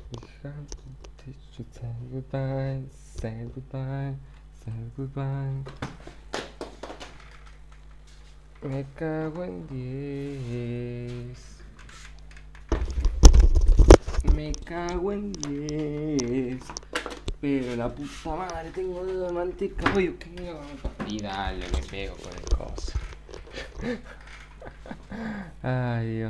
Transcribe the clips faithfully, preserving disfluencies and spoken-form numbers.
We have to teach you say goodbye, say goodbye, say goodbye. Me cago en diez. Me cago en diez. Pero la puta madre, tengo dedo de manteca, pollo, que me hago. Y dale, me pego con el coso. Ay, Dios.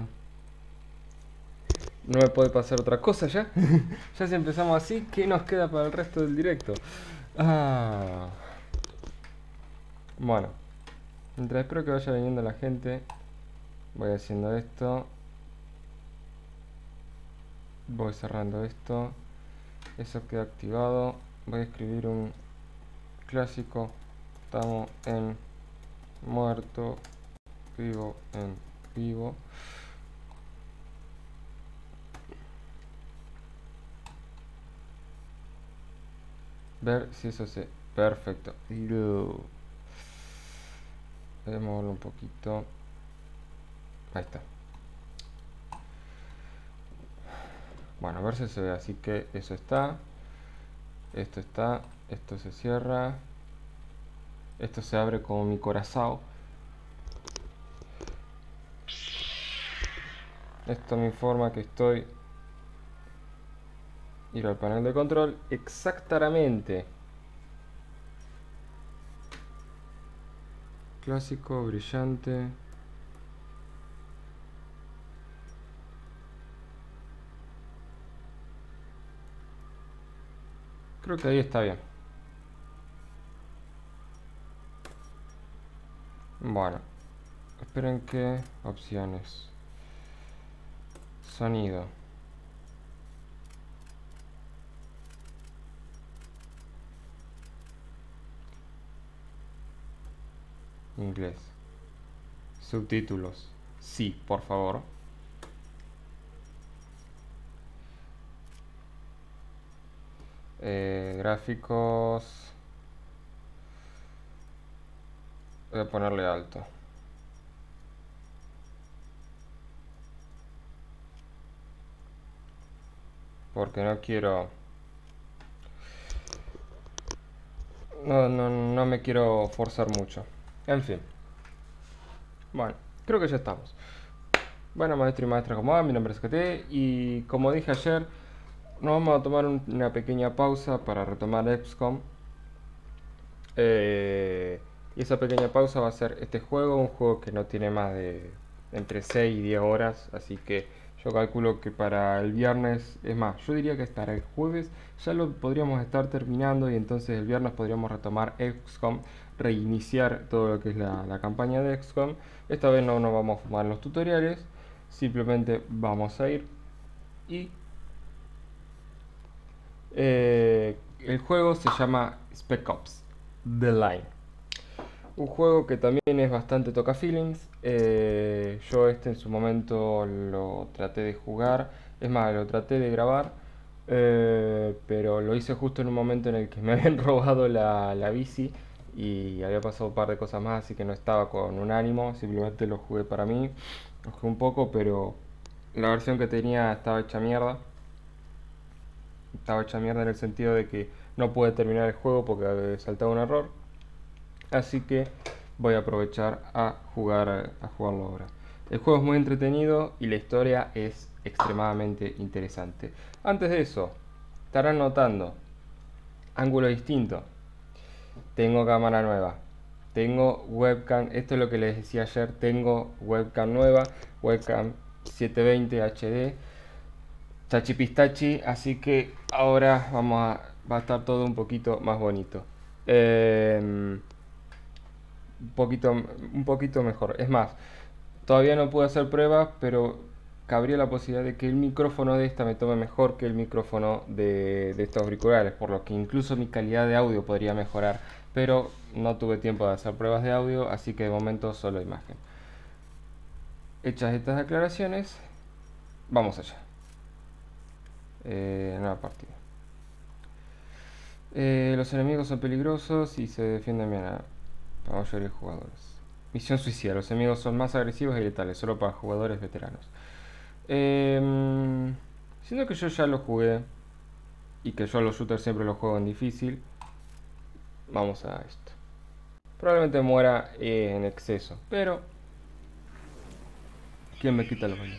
No me puede pasar otra cosa ya. Ya si empezamos así, ¿qué nos queda para el resto del directo? Ah. Bueno. Mientras espero que vaya viniendo la gente, voy haciendo esto. Voy cerrando esto. Eso queda activado. Voy a escribir un clásico. Estamos en muerto. Vivo en vivo. Ver si eso se... Perfecto. Voy a moverlo un poquito. Ahí está. Bueno, a ver si se ve. Así que eso está. Esto está. Esto se cierra. Esto se abre como mi corazón. Esto me informa que estoy... Ir al panel de control. Exactamente. Clásico, brillante. Creo que ahí está bien. Bueno. Esperen que... Opciones. Sonido. Inglés. Subtítulos. Sí, por favor. Eh, gráficos. Voy a ponerle alto. Porque no quiero... No, no, no me quiero forzar mucho. En fin. Bueno, creo que ya estamos. Bueno, maestro y maestra, ¿cómo va? Mi nombre es K T y como dije ayer, nos vamos a tomar un- una pequeña pausa para retomar X COM. Eh, y esa pequeña pausa va a ser este juego, un juego que no tiene más de entre seis y diez horas, así que yo calculo que para el viernes, es más, yo diría que para el jueves ya lo podríamos estar terminando y entonces el viernes podríamos retomar X COM, reiniciar todo lo que es la, la campaña de X COM. Esta vez no nos vamos a fumar los tutoriales, simplemente vamos a ir y eh, el juego se llama Spec Ops The Line. Un juego que también es bastante toca feelings. Eh, yo este en su momento lo traté de jugar. Es más, lo traté de grabar. Eh, pero lo hice justo en un momento en el que me habían robado la, la bici. Y había pasado un par de cosas más, así que no estaba con un ánimo. Simplemente lo jugué para mí. Lo jugué un poco, pero la versión que tenía estaba hecha mierda. Estaba hecha mierda en el sentido de que no pude terminar el juego porque saltaba un error. Así que voy a aprovechar a jugar a jugarlo ahora. El juego es muy entretenido y la historia es extremadamente interesante. Antes de eso, estarán notando ángulo distinto. Tengo cámara nueva. Tengo webcam, esto es lo que les decía ayer, tengo webcam nueva, webcam setecientos veinte H D, chachipistachi, así que ahora vamos a, va a estar todo un poquito más bonito. Eh, un poquito, un poquito mejor. Es más, todavía no pude hacer pruebas, pero cabría la posibilidad de que el micrófono de esta me tome mejor que el micrófono de, de estos auriculares, por lo que incluso mi calidad de audio podría mejorar. Pero no tuve tiempo de hacer pruebas de audio, así que de momento solo imagen. Hechas estas aclaraciones, vamos allá. Eh, nueva partida. Eh, los enemigos son peligrosos y se defienden bien a la mayoría de jugadores. Misión suicida. Los enemigos son más agresivos y letales, solo para jugadores veteranos. Eh, Siendo que yo ya lo jugué y que yo los shooters siempre los juego en difícil, vamos a esto. Probablemente muera eh, en exceso, pero ¿quién me quita los baños?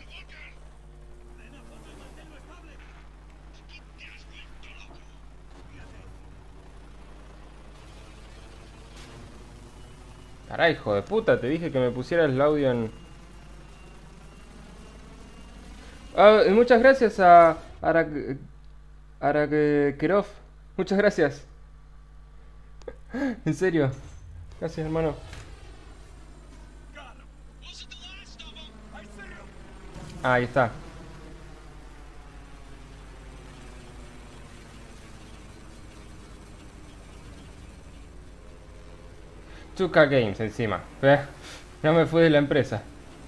Caray, hijo de puta, te dije que me pusieras el audio en... Ah, y muchas gracias a Arak... Arakerov. Muchas gracias. En serio. Gracias, hermano. Ah, ahí está. dos K Games encima. Eh, No me fui de la empresa.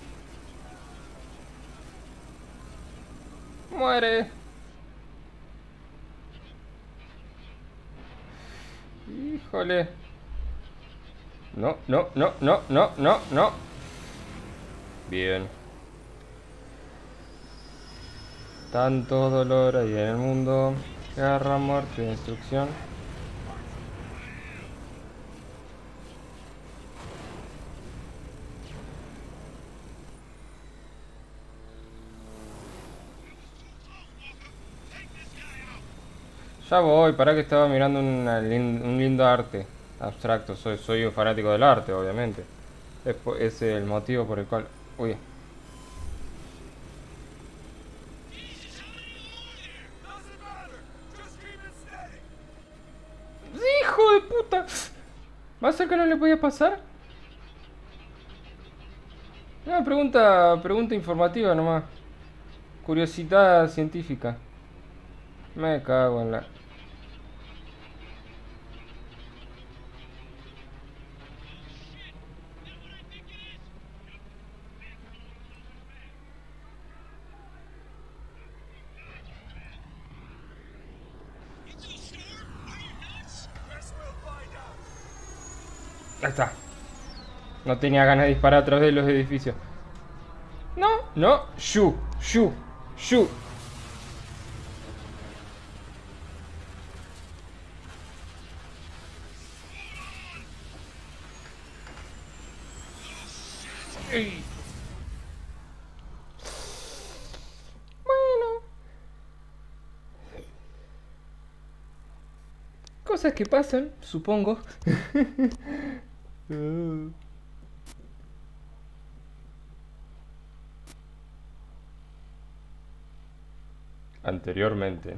Muere. Híjole. No, no, no, no, no, no, no. Bien. Tanto dolor ahí en el mundo. Guerra, muerte y destrucción. Ya voy, para que estaba mirando una lin- un lindo arte abstracto. Soy, soy un fanático del arte, obviamente. Es, po- es el motivo por el cual... Uy. ¡Hijo de puta! ¿Va a ser que no le podía pasar? Una pregunta, pregunta informativa nomás. Curiosidad científica. Me cago en la... Ahí está. No tenía ganas de disparar a través de los edificios. No, no. Shu, shu, shu. Ey. Bueno. Cosas que pasan, supongo. Uh. Anteriormente.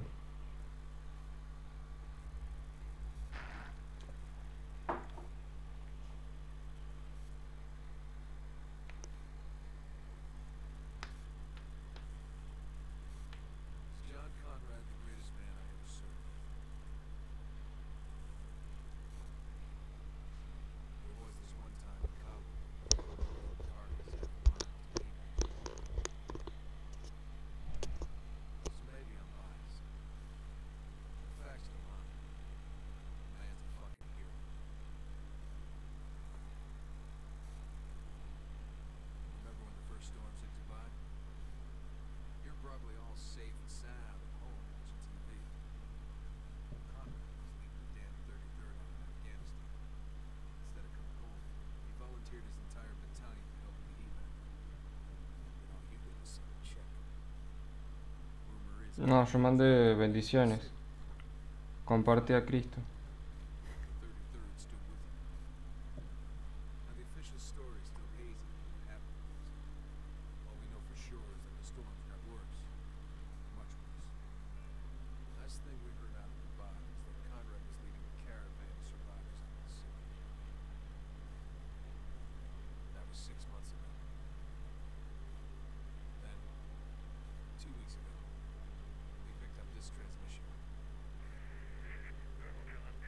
John Conrad, the greatest man I ever served. There was this one time in Kabul, dark as hell, to keep me. So maybe I'm biased. The facts don't lie. The man's a fucking hero. Remember when the first storms hit Dubai? You're probably all safe and sound at home watching T V. Conrad was leading the damn thirty-third out of Afghanistan. Instead of coming home, he volunteered his entire battalion to help in the evac. Then all you did was send a check. Rumor is No, yo mandé bendiciones. Comparte a Cristo. the thirty-third stood with him. Now the official story is still hazy on what happened. All we know for sure is that the storms got worse. Much worse. Last thing we heard out of Dubai is that Conrad was leading a caravan of survivors out of the city. That was six months ago. Then, two weeks ago, we picked up this transmission.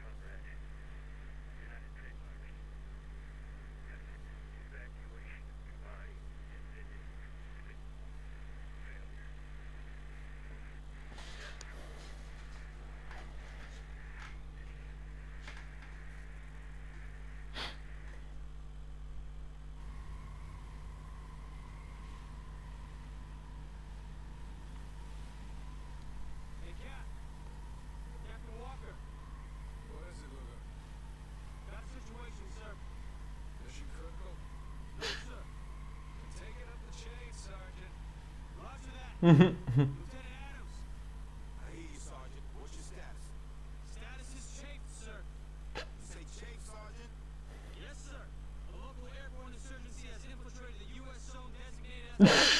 Lieutenant Adams! I hear you, Sergeant. What's your status? Status is chafed, sir. You say Chief, Sergeant? Yes, sir. A local airborne insurgency has infiltrated the U S zone designated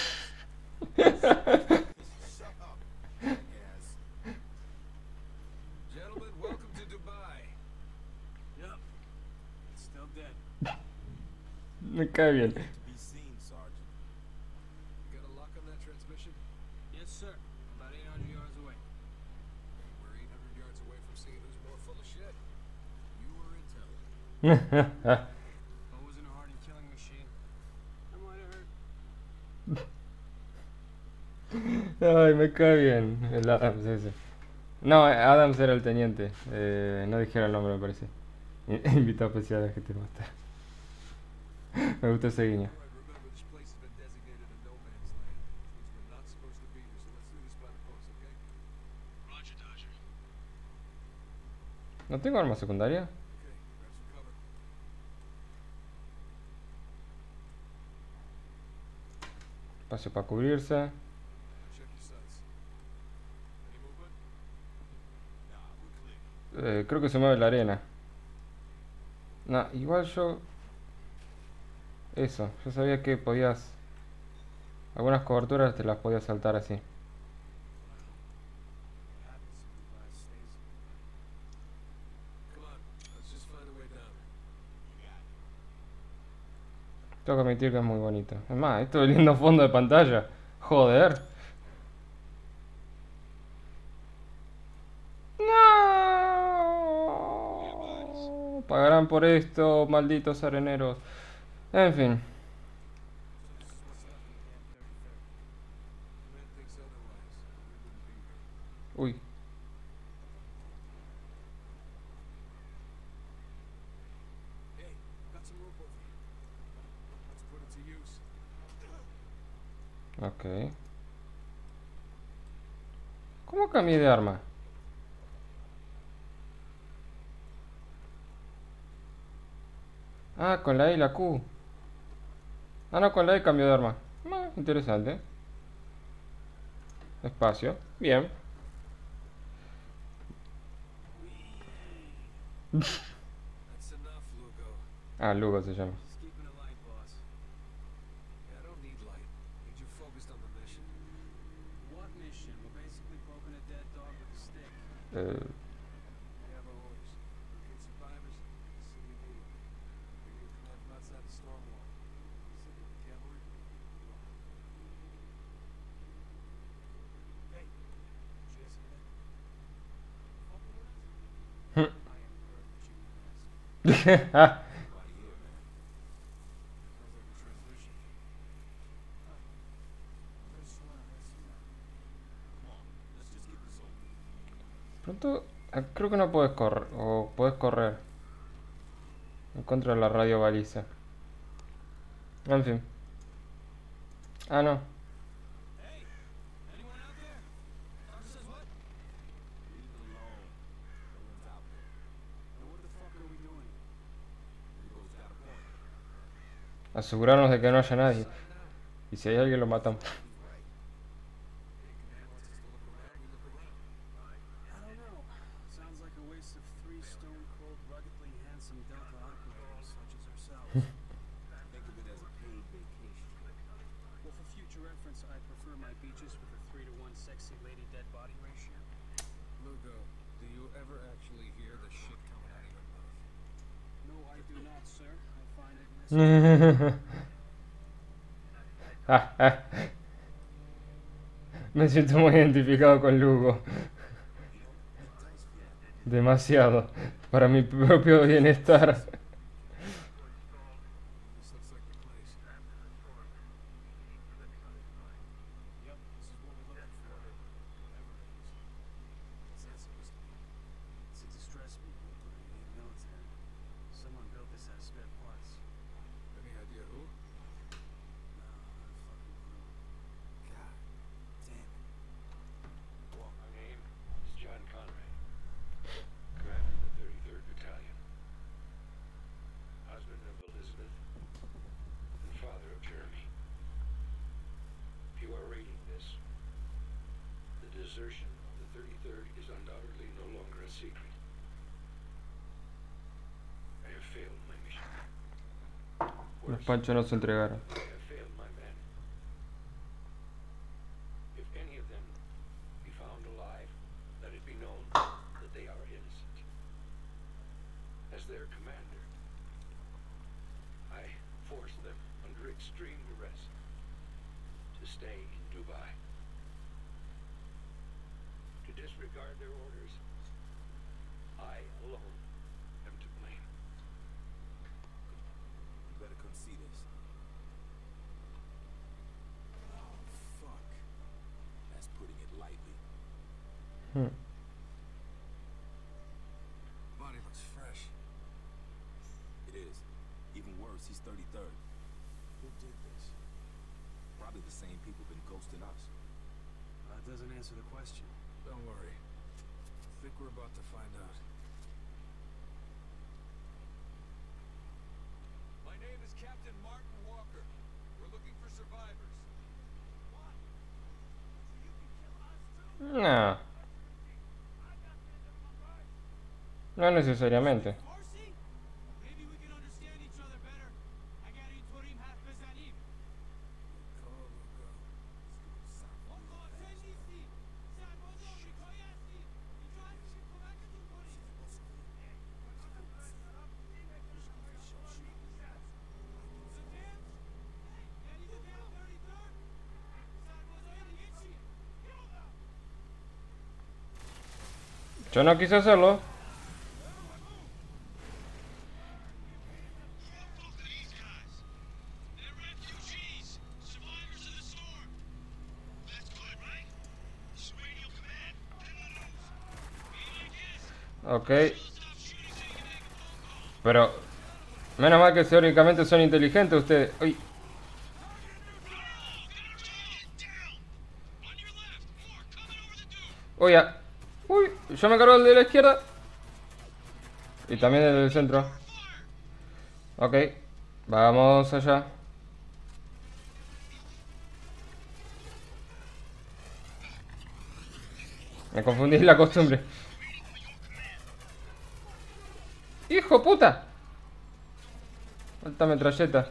as... Shut up, jackass. Gentlemen, welcome to Dubai. Yup. It's still dead. Me cae bien. To be seen, Sergeant. You got a lock on that transmission? Yes, sir. About eight hundred yards away. We're eight hundred yards away from seeing who's more full of shit. You or Intel? If I wasn't a hardened killing machine, I might have hurt. Ay, me cae bien el Adams ese. No, Adams era el teniente. Eh, no dijeron el nombre, me parece. I- Invitado especial a G T Master. Me gusta ese guiño. All right, remember, this place has been designated a no man's land, which means we're not supposed to be here, so let's do this by the books, okay? Roger, Dodger. ¿No tengo arma secundaria? Okay, grab some cover. Espacio para cubrirse. Check your sights. Any movement? Nah, we're clear. Eh, creo que se mueve la arena. No, igual yo... Eso, yo sabía que podías... Algunas coberturas te las podías saltar así. What happens if Dubai stays? Come on, let's just find a way down. Tengo que admitir que es muy bonito. Es más, esto es lindo fondo de pantalla. Joder. No. Pagarán por esto, malditos areneros. En fin. So this is what's left of the damn thirty-third. The man thinks otherwise. We wouldn't be here. Uy. Hey, got some rope over here. Let's put it to use. Ok. ¿Cómo cambié de arma? Ah, con la E y la Q. Ah, no, con la E cambio de arma. Ah, interesante. Espacio. Bien. That's enough, Lugo. Ah, Lugo se llama. Just keeping it light, boss. Yeah, I don't need light. Need you focused on the mission. What mission? We're basically poking a dead dog with a stick. Eh, We have our orders. Locate survivors. See you immediately. Bring your command from outside the storm wall. Send in the cavalry. Hey, did you guys hear that? Fucking with us? I am heard that you asked. Nobody here, man. Sounds like a transmission. There's one of us here. Come on, let's just get this over with. Pronto, eh, creo que no puedes correr. O puedes correr. En contra de la radio baliza. En fin. Ah, no. Hey! Anyone out there? Doctor says what? Leave it alone. No one's out there. Then what the fuck are we doing? Lugo's got a point. Asegurarnos de que no haya nadie. Decide now. Y si hay alguien lo matamos. He's right. Hey, command wants us to look around. We look around. I don't know. Sounds like a waste of three stone-cold, ruggedly handsome Delta operators such as ourselves. Think of it as a paid vacation. Well, for future reference, I prefer my beaches with a three to one sexy lady dead body ratio. Lugo, do you ever actually hear the shit coming out of your mouth? No, I do not, sir. I find it necessary. Ah, ah. Me siento muy identificado con Lugo. Demasiado. Para mi propio bienestar. This looks like the place. Yep, this is what we're looking for. Whatever it is. What's that supposed to be? It's a distress beacon, but it ain't military. Someone built this out of spare parts. Any idea who? No, not a fucking clue. God damn it. Well, my name is John Conrad, commander of the thirty-third Battalion. desertion of the thirty-third is undoubtedly no longer a secret. I have failed my mission. Los Worse, panchos no se entregaron. I have failed my men. If any of them be found alive, let it be known that they are innocent. As their commander, I forced them under extreme duress to stay in Dubai. To disregard their orders, I alone am to blame. You better come see this. Oh, fuck. That's putting it lightly. Hmm. Body looks fresh. It is. Even worse, he's thirty-third. Who did this? Probably the same people been ghosting us. That doesn't answer the question. Don't worry. I think we're about to find out. My name is Captain Martin Walker. We're looking for survivors. What? So you can kill us too? No, no necesariamente. Farsi? Maybe we can understand each other better. اگر اینطوریم حرف بزنیم. آقا نیستی. سرباز آمریکایی هستی. اینجا هستیم کمکتون کنیم. یعنی the damn thirty-third? سربازای دیگه چی؟ Kill them! Yo no quise hacerlo. Look at these guys. They're refugees, survivors of the storm. That's good, right? This is radio command. Then the news. Be like this. Ok. Stop shooting so you can make a phone call. Pero menos mal que teóricamente son inteligentes ustedes. Uy, Down. On your left. More coming over the dune. uy, ya. Uy, yo me cargo el de la izquierda. Y también el del centro. Ok, vamos allá. Me confundí la costumbre. ¡Hijo puta! Alta metralleta.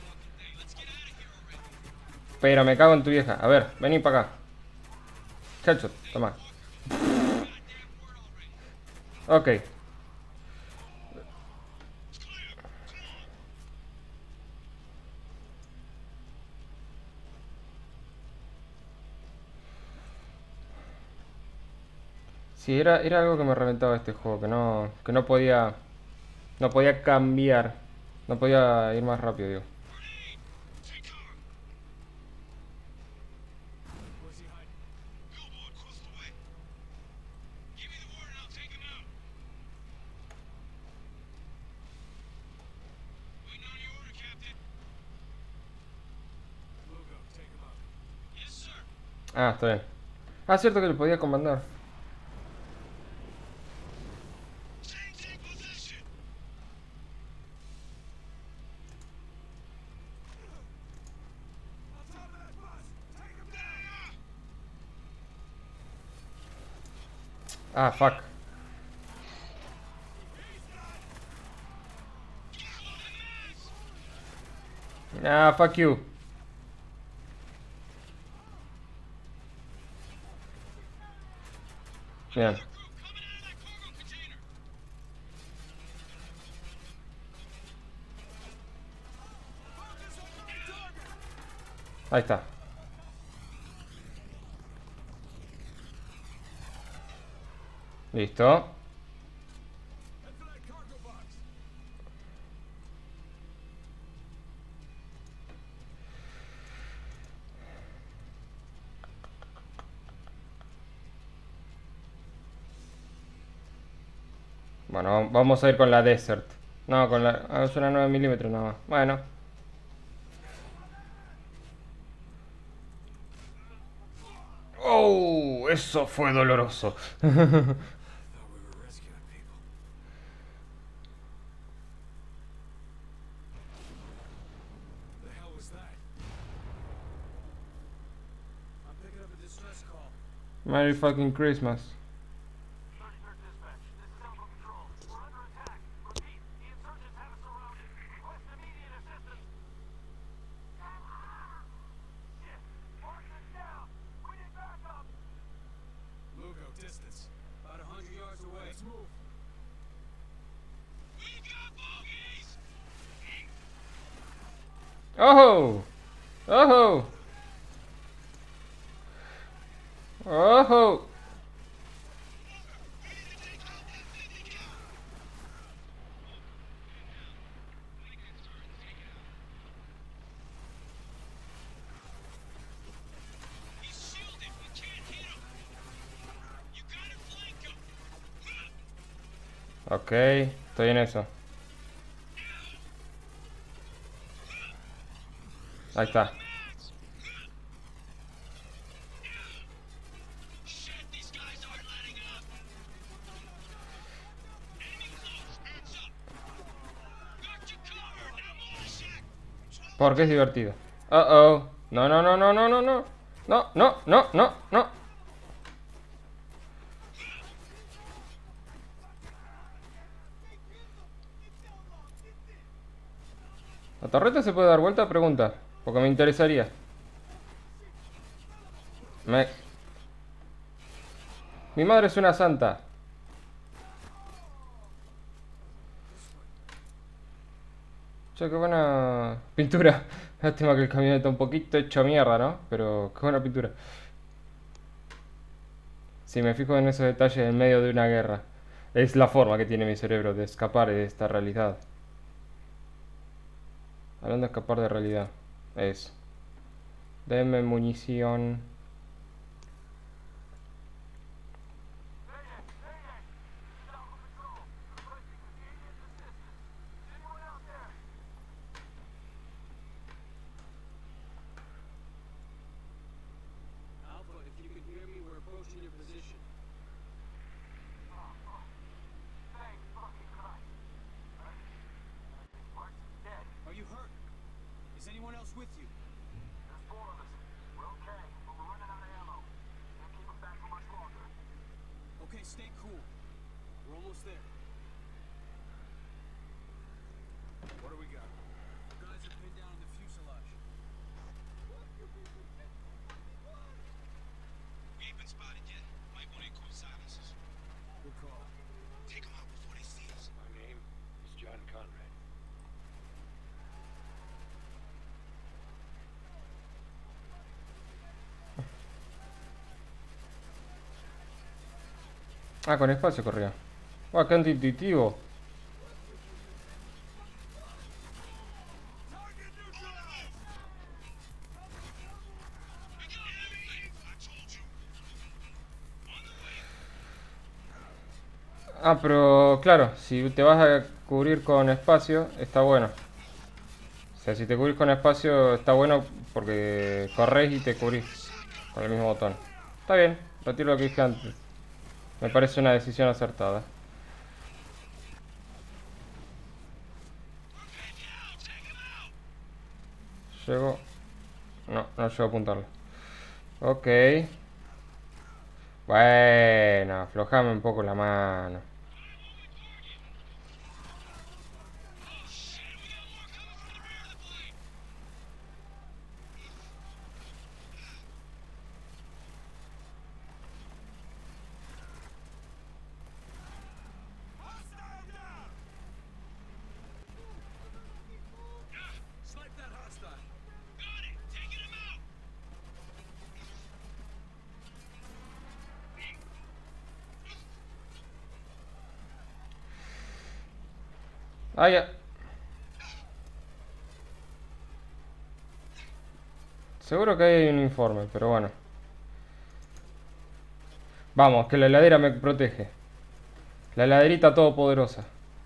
Pero me cago en tu vieja. A ver, vení para acá. Headshot, toma. Ok. Sí, era, era algo que me reventaba este juego, que no, que no podía, no podía cambiar, no podía ir más rápido, digo. Take cover. Where's he hiding? Billboard across the way. Give me the word and I'll take him out. Waiting on your order, Captain. Lugo, take him out. Yes, sir. Ah, está bien. Ah, cierto que le podía comandar. Change in position. On top of that bus. Take him down. Ah, fuck. Ah, fuck you. Bien. Group coming out of that cargo container. Focus on the target. Ahí está. Listo. Head for that cargo box. Bueno, vamos a ir con la Desert. No, con la... ah, es una nueve milímetros nada más. Bueno. Oh, eso fue doloroso. Thought we were rescuing people. The hell was that? I'm picking up a distress call. Merry fucking Christmas. thirty-third dispatch. This is Alpha Patrol. We're under attack. Repeat, the insurgents have us surrounded. Request immediate assistance. Shit! Marksman's down! We need backup! Lugo, distance. About a hundred yards away. Let's move. Oh! Oh! Oh! Ok, estoy en eso. Ahí está. Porque es divertido. Uh oh. No, no, no, no, no, no, no. No, no, no, no, no. ¿La torreta se puede dar vuelta? Pregunta. Porque me interesaría. Me... Mi madre es una santa. Che, qué buena pintura. Lástima que el camión está un poquito hecho mierda, ¿no? Pero qué buena pintura. Si me fijo en esos detalles en medio de una guerra. Es la forma que tiene mi cerebro de escapar de esta realidad. Hablando de escapar de realidad. Es. Denme munición. Alpha, if you can hear me, we're approaching your position. Thank fucking Christ. Marksman's dead. Are you hurt? Is anyone else with you? There's four of us. We're okay, but we're running out of ammo. Can't keep them back for much longer. Okay, stay cool. We're almost there. What do we got? Guys are pinned down in the fuselage. We ain't been spotted yet. Might want to include silences. Good call. Take them out before they see us. My name is John Conrad. Ah, con espacio corría. Ah, qué intuitivo. Ah, pero claro, si te vas a cubrir con espacio, está bueno. O sea, si te cubrís con espacio, está bueno porque corres y te cubrís con el mismo botón. Está bien, retiro lo que dije antes. Me parece una decisión acertada. Llego... No, no llego a apuntarlo. Ok. Bueno, aflojame un poco la mano. Snipe that hostile. Got it! Taking him out! Ah, ya. Seguro que hay un informe, pero bueno. Vamos, que la heladera me protege. La heladerita todopoderosa.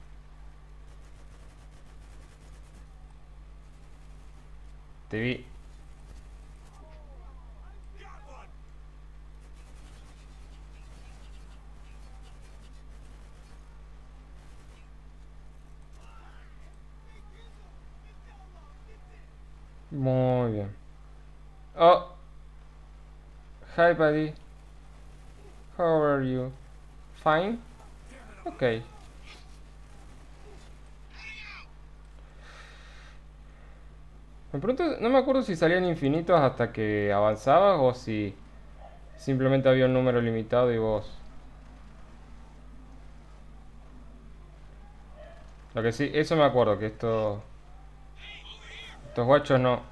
Te vi. Muy bien. Oh. Hi, buddy. How are you? Fine? Ok. Me pregunto, no me acuerdo si salían infinitos hasta que avanzabas o si simplemente había un número limitado y vos... Lo que sí, eso me acuerdo, que esto... Estos guachos no...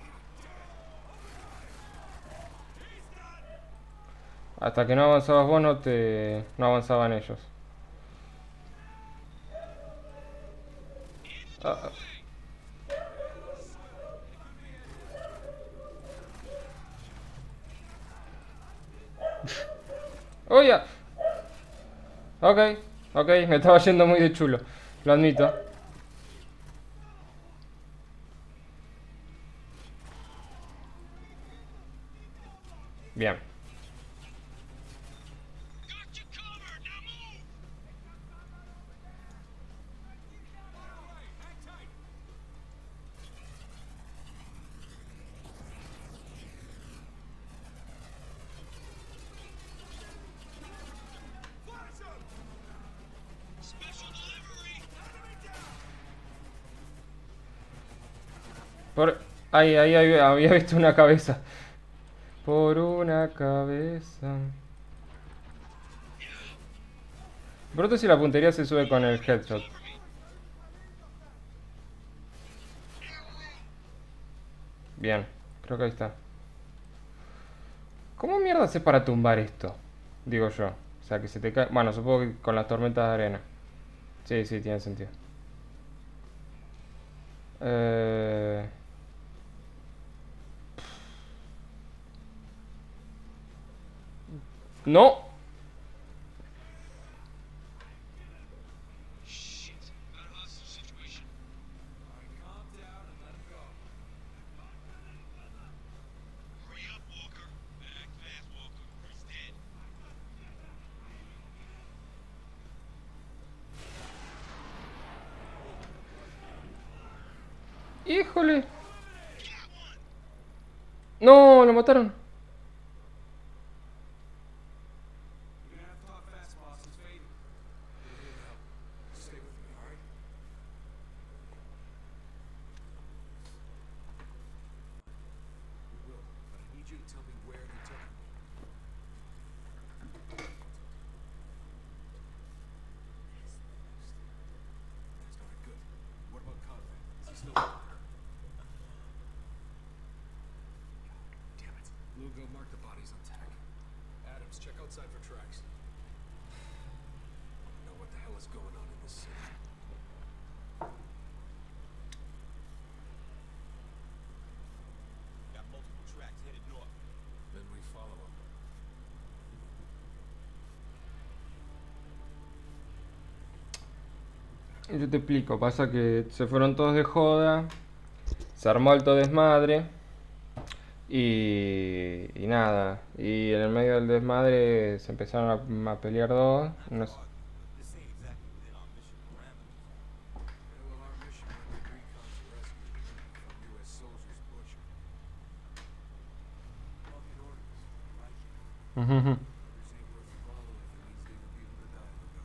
Hasta que no avanzabas vos no te... no avanzaban ellos. Ah, ah. ¡Oh, ya! Ok, ok, me estaba yendo muy de chulo. Lo admito. Bien. Por... Ahí, ahí, ahí había visto una cabeza. Por una cabeza. Pronto si la puntería se sube con el headshot. Bien, creo que ahí está. ¿Cómo mierda haces para tumbar esto? Digo yo. O sea, que se te cae... Bueno, supongo que con las tormentas de arena. Sí, sí, tiene sentido. Eh... No. Híjole. No, lo mataron. Lugo, mark the bodies on tag. Adams, check outside for tracks. I know what the hell is going on in this city. Got multiple tracks headed north. Then we follow them. Yo te explico, pasa que se fueron todos de joda, se armó alto desmadre y, y nada, y en el medio del desmadre se empezaron a, a pelear dos, no sé. This ain't exactly within our mission parameters. Yeah, well, our mission might be recon to rescue from U S soldiers butchered. Fucking orders. Like it. Ujú, ujú. Orders ain't worth the follow if it means leaving people to die, Lugo.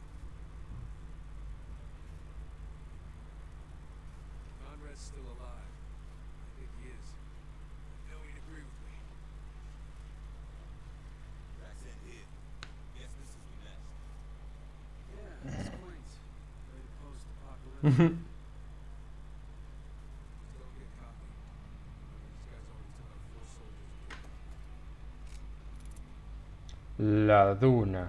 Conrad's still alive. I think he is. I know he'd agree with me. Tracks end here. Guess this is the nest. Yeah, it's quaint. Very post-apocalyptic. Ujú. Just don't get cocky. These guys already took out four soldiers. La duna.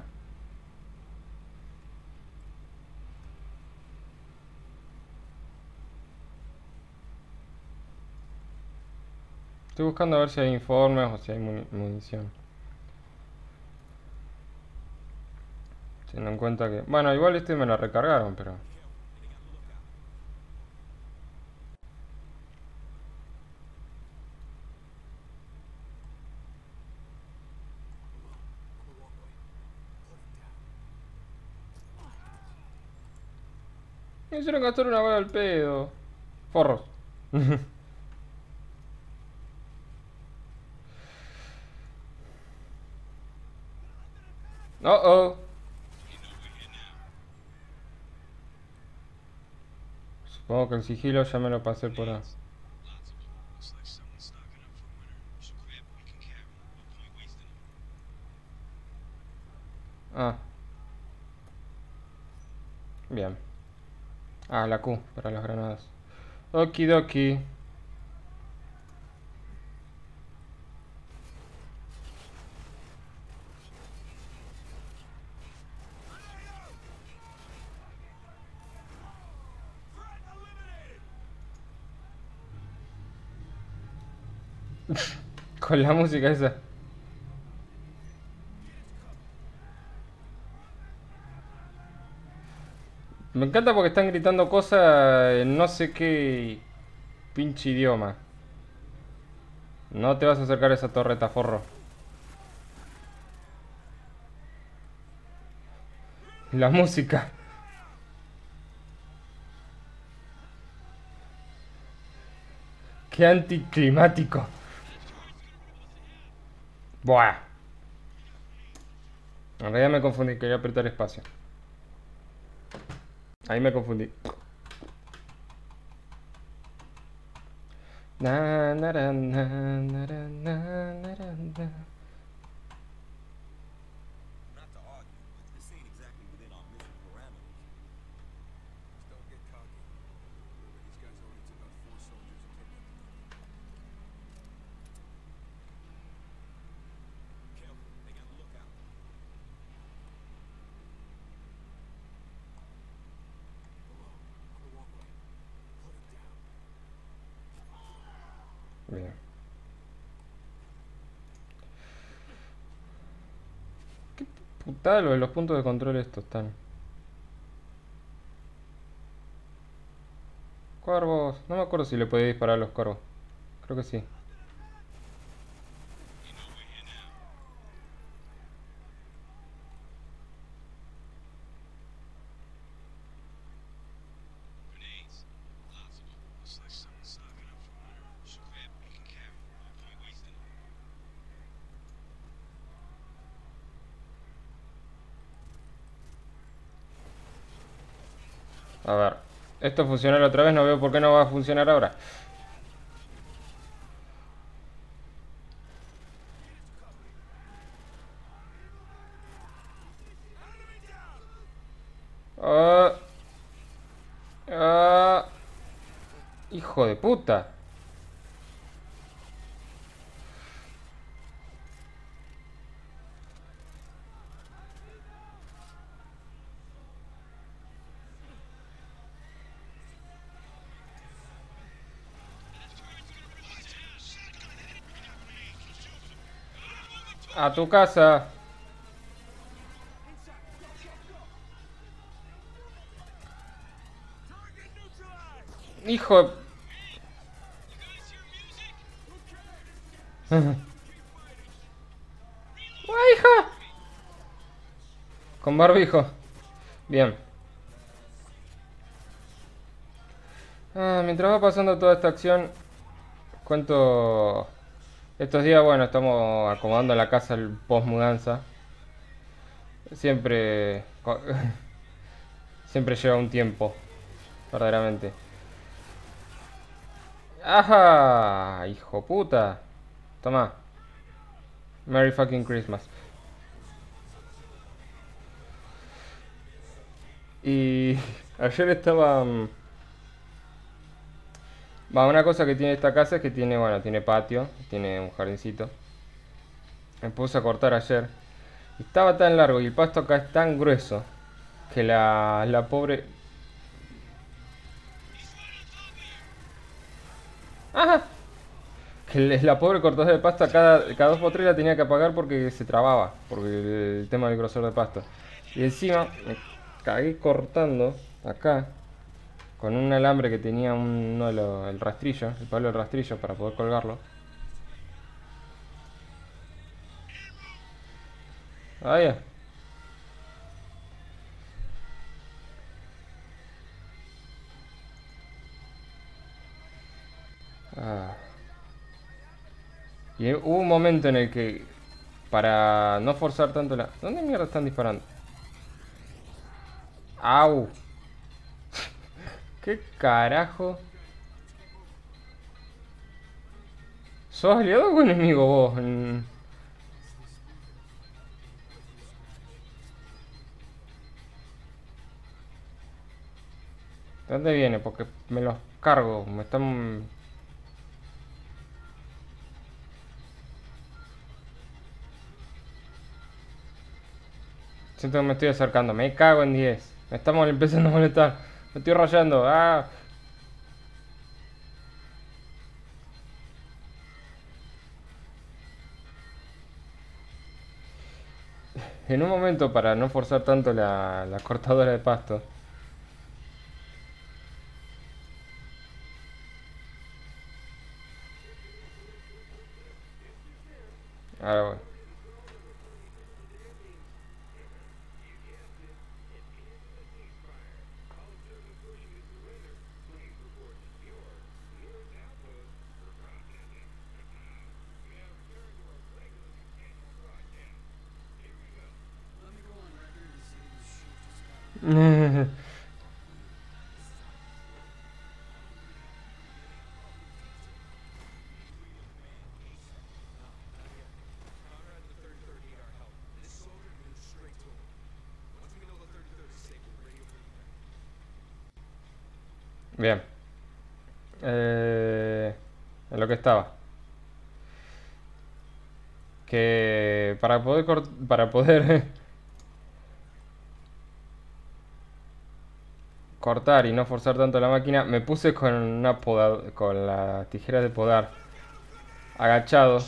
Estoy buscando a ver si hay informes o si hay muni- munición. Teniendo en cuenta que... Bueno, igual este me lo recargaron, pero... Me hicieron gastar una bala al pedo. Forros. Oh, oh. Supongo que el sigilo ya me lo pasé por ahí. Looks like someone's stocking up for winter. Should grab what we can carry. No point wasting them. Ah. Bien. Ah, la Q para las granadas. Okidoki. Con la música esa. Me encanta porque están gritando cosas en no sé qué pinche idioma. No te vas a acercar a esa torreta, forro. La música. Qué anticlimático. Buah. En realidad me confundí, quería apretar espacio. Ahí me confundí. Na, na, na, na, na, na, na, na, na. Not to argue, but this ain't exactly within our mission parameters. Just don't get cocky. Remember, these guys already took out four soldiers and kidnapped another. Careful, they got a lookout. Below, on the walkway. Put it down. Bien. Qué putada lo de los puntos de control estos están. Cuervos. No me acuerdo si le podía disparar a los cuervos. Creo que sí. Grenades. Lots of them. Looks like someone's stocking up for winter. Should grab what we can carry. No point wasting them. A ver. Esto funcionó la otra vez, no veo por qué no va a funcionar ahora. Ah. Ah. Hijo de puta. A tu casa. Hijo de... ¡Ay, hija! Con barbijo. Bien. Ah, mientras va pasando toda esta acción, cuento... Estos días, bueno, estamos acomodando la casa el post mudanza. Siempre... co- Siempre lleva un tiempo, verdaderamente. ¡Ajá! ¡Hijo puta! Toma. Merry fucking Christmas. Y ayer estaba... mm, Va, una cosa que tiene esta casa es que tiene, bueno, tiene patio, tiene un jardincito. Me puse a cortar ayer. Y estaba tan largo y el pasto acá es tan grueso que la, la pobre... ¡Ajá! Que le- la pobre cortadora de pasto a cada, cada dos por tres la tenía que apagar porque se trababa. Porque el, el tema del grosor de pasto. Y encima me cagué cortando acá con un alambre que tenía un, uno de los- el rastrillo, el palo del rastrillo para poder colgarlo. Ah, ya. Ah. Y hubo un momento en el que para no forzar tanto la... ¿Dónde mierda están disparando? ¡Au! ¿Qué carajo? ¿Sos aliado o enemigo vos? Mm. ¿De dónde viene? Porque me los cargo, me están... Siento que me estoy acercando, me cago en diez. Me estamos empezando a molestar. Me estoy rayando, ah. En un momento, para no forzar tanto la, la cortadora de pasto. Ahora voy. Conrad and the thirty-third need our help. This soldier moved straight to him. Once we know the thirty-third is safe, we'll radio for you. Bien. Eh, en lo que estaba. Que para poder cort- para poder cortar y no forzar tanto la máquina, me puse con una poda- con las tijeras de podar agachado.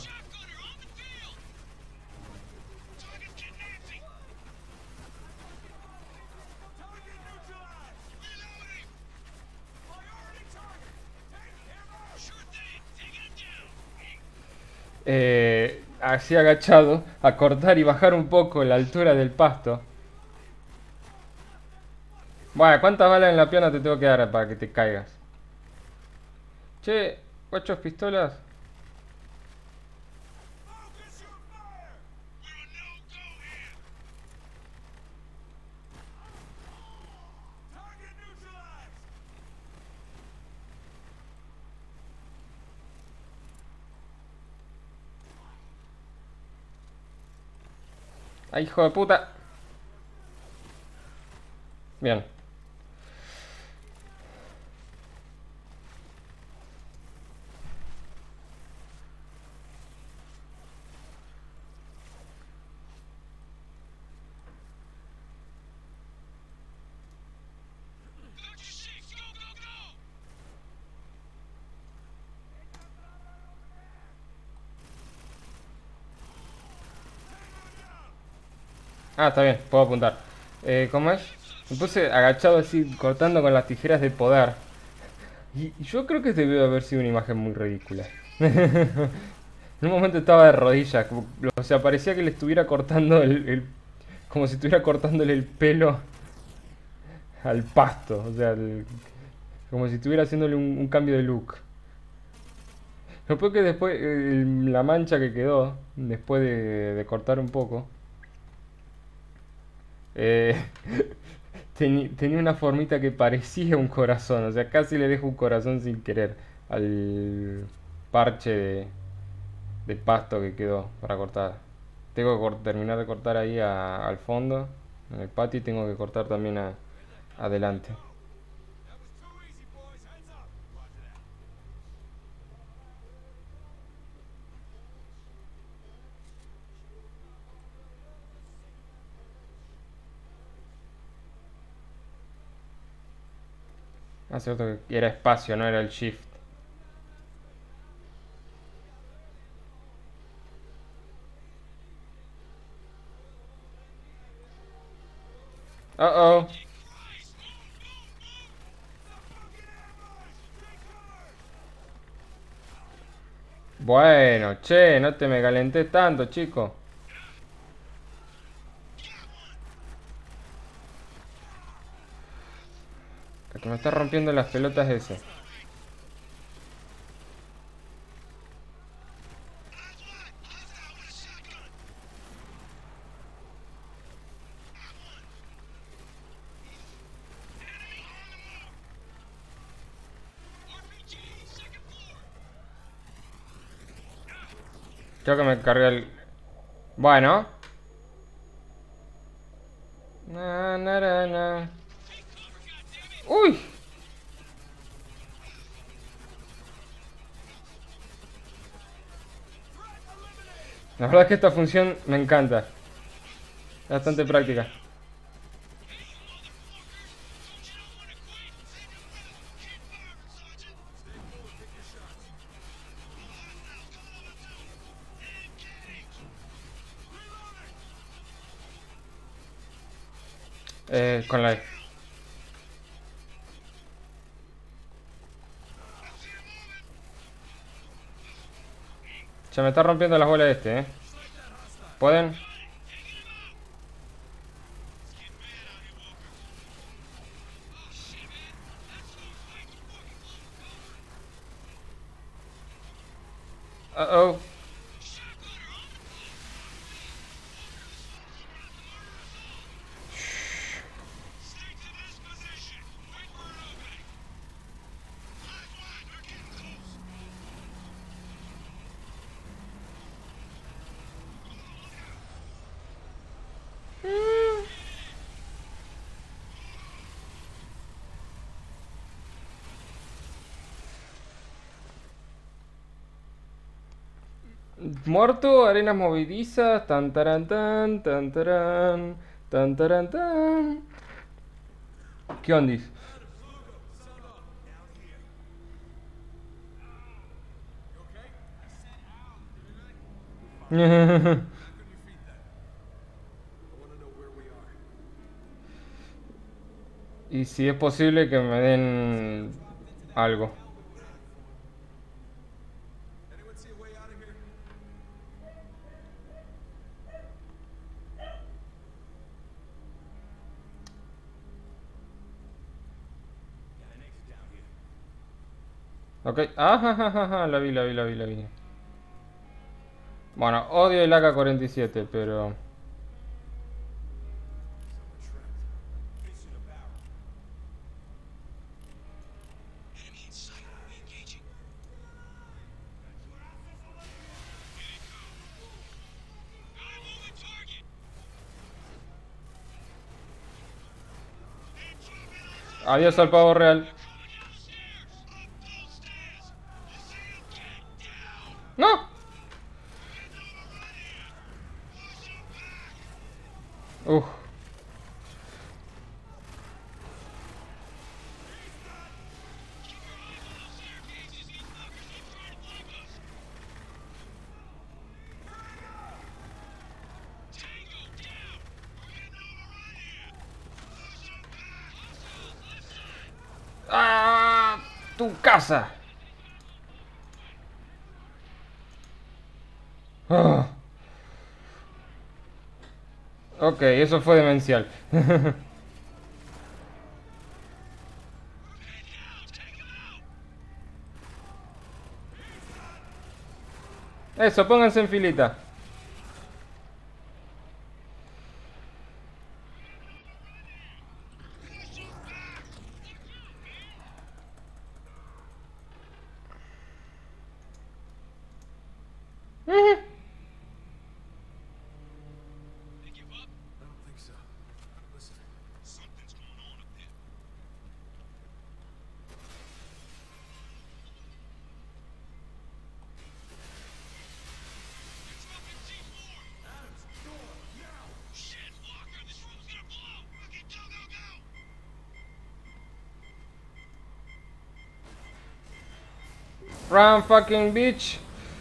Eh, así agachado a cortar y bajar un poco la altura del pasto. Bueno, ¿cuántas balas en la pierna te tengo que dar para que te caigas? Che, ocho pistolas. ¡Ay, hijo de puta! Bien. Ah, está bien, puedo apuntar. Eh, ¿cómo es? Me puse agachado así, cortando con las tijeras de podar. Y y yo creo que debió haber sido una imagen muy ridícula. En un momento estaba de rodillas, como- o sea, parecía que le estuviera cortando el, el- como si estuviera cortándole el pelo al pasto, o sea, el- como si estuviera haciéndole un, un cambio de look. Lo peor que después, eh, la mancha que quedó, después de, de cortar un poco, eh, teni- tenía una formita que parecía un corazón, o sea, casi le dejo un corazón sin querer al parche de, de pasto que quedó para cortar. Tengo que cor- terminar de cortar ahí a- al fondo, en el patio, y tengo que cortar también a- adelante. Ah, cierto que era espacio, no era el shift. Oh, oh. Bueno, che, no te me calentés tanto, chico. El que me está rompiendo las pelotas es ese. Creo que me cargué el... Bueno. Na, na, na, na. ¡Uy! La verdad es que esta función me encanta. Es bastante práctica. Eh, con la E. Se me está rompiendo las bolas este, eh. ¿Pueden? Uh oh. Muerto, arenas movedizas, tan taran tan, tan taran, tan taran tan. ¿Qué ondis? Y si es posible que me den algo. Anyone see a way out of here? Ok, ajá, ajá, ajá, la vi, la vi, la vi, la vi. Bueno, odio el A K cuarenta y siete, pero... Adiós al pavo real. ¡No! Uf. ¡Ah! ¡Tu casa! Ah. Ok, eso fue demencial. Eso, pónganse en filita. I don't think so. Listen. Something's going on up there. Run, fucking bitch.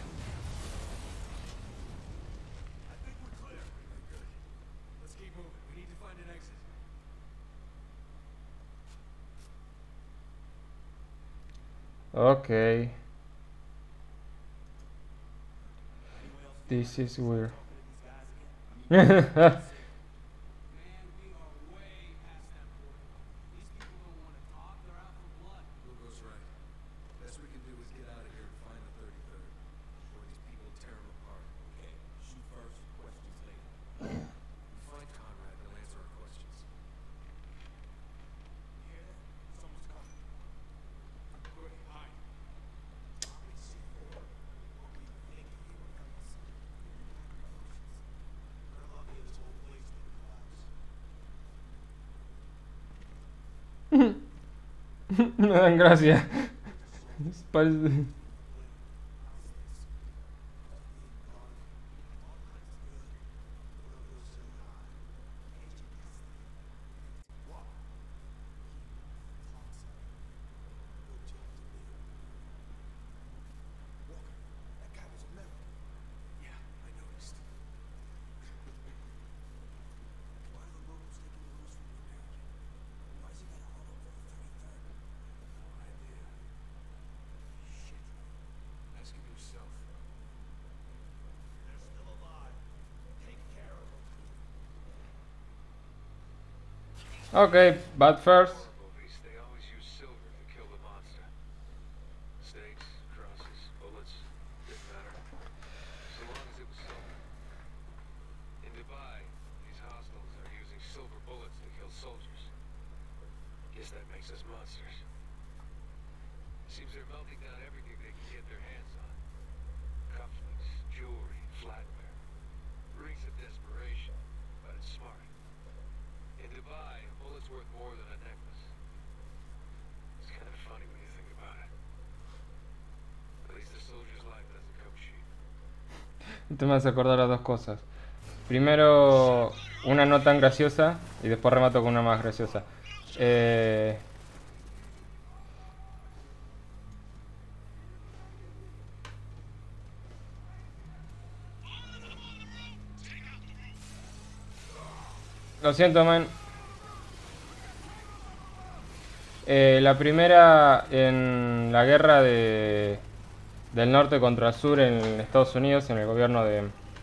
I think we're clear. Good. Let's keep moving. We need to find an exit. Okay. This is weird. Man, we are way past that point. These people don't want to talk. They're out for blood. Lugo's right. Best we can do is get out of here and find the thirty-third. Before these people tear them apart. Okay, shoot first, questions later. We find Conrad, they'll answer our questions. You hear that? Someone's coming. Quick, hide. What we think of you, fellas. Me dan gracia. Parece- That guy was American. Yeah, I noticed. Why are the locals taking orders from the American? Why has he got a hold over the thirty-third? No idea. Shit. Ask him yourself. They're still alive. Take care of them. Okay, but first. Movies, they always use silver to kill the monster. Stakes, crosses, bullets, didn't matter. So long as it was silver. In Dubai, these hostiles are using silver bullets to kill soldiers. Guess that makes us monsters. Seems they're melting down everything they can get their hands on. Cufflinks, jewelry, flatware. Reeks of desperation, but it's smart. In Dubai, a bullet's worth more than a necklace. It's kind of funny when you think about it. At least the soldier's life doesn't come cheap. Esto me hace acordar a dos cosas. Primero, una no tan graciosa y después remato con una más graciosa. Eh, Lo siento, man. Eh, la primera en la guerra de, del norte contra el sur en Estados Unidos, en el gobierno de...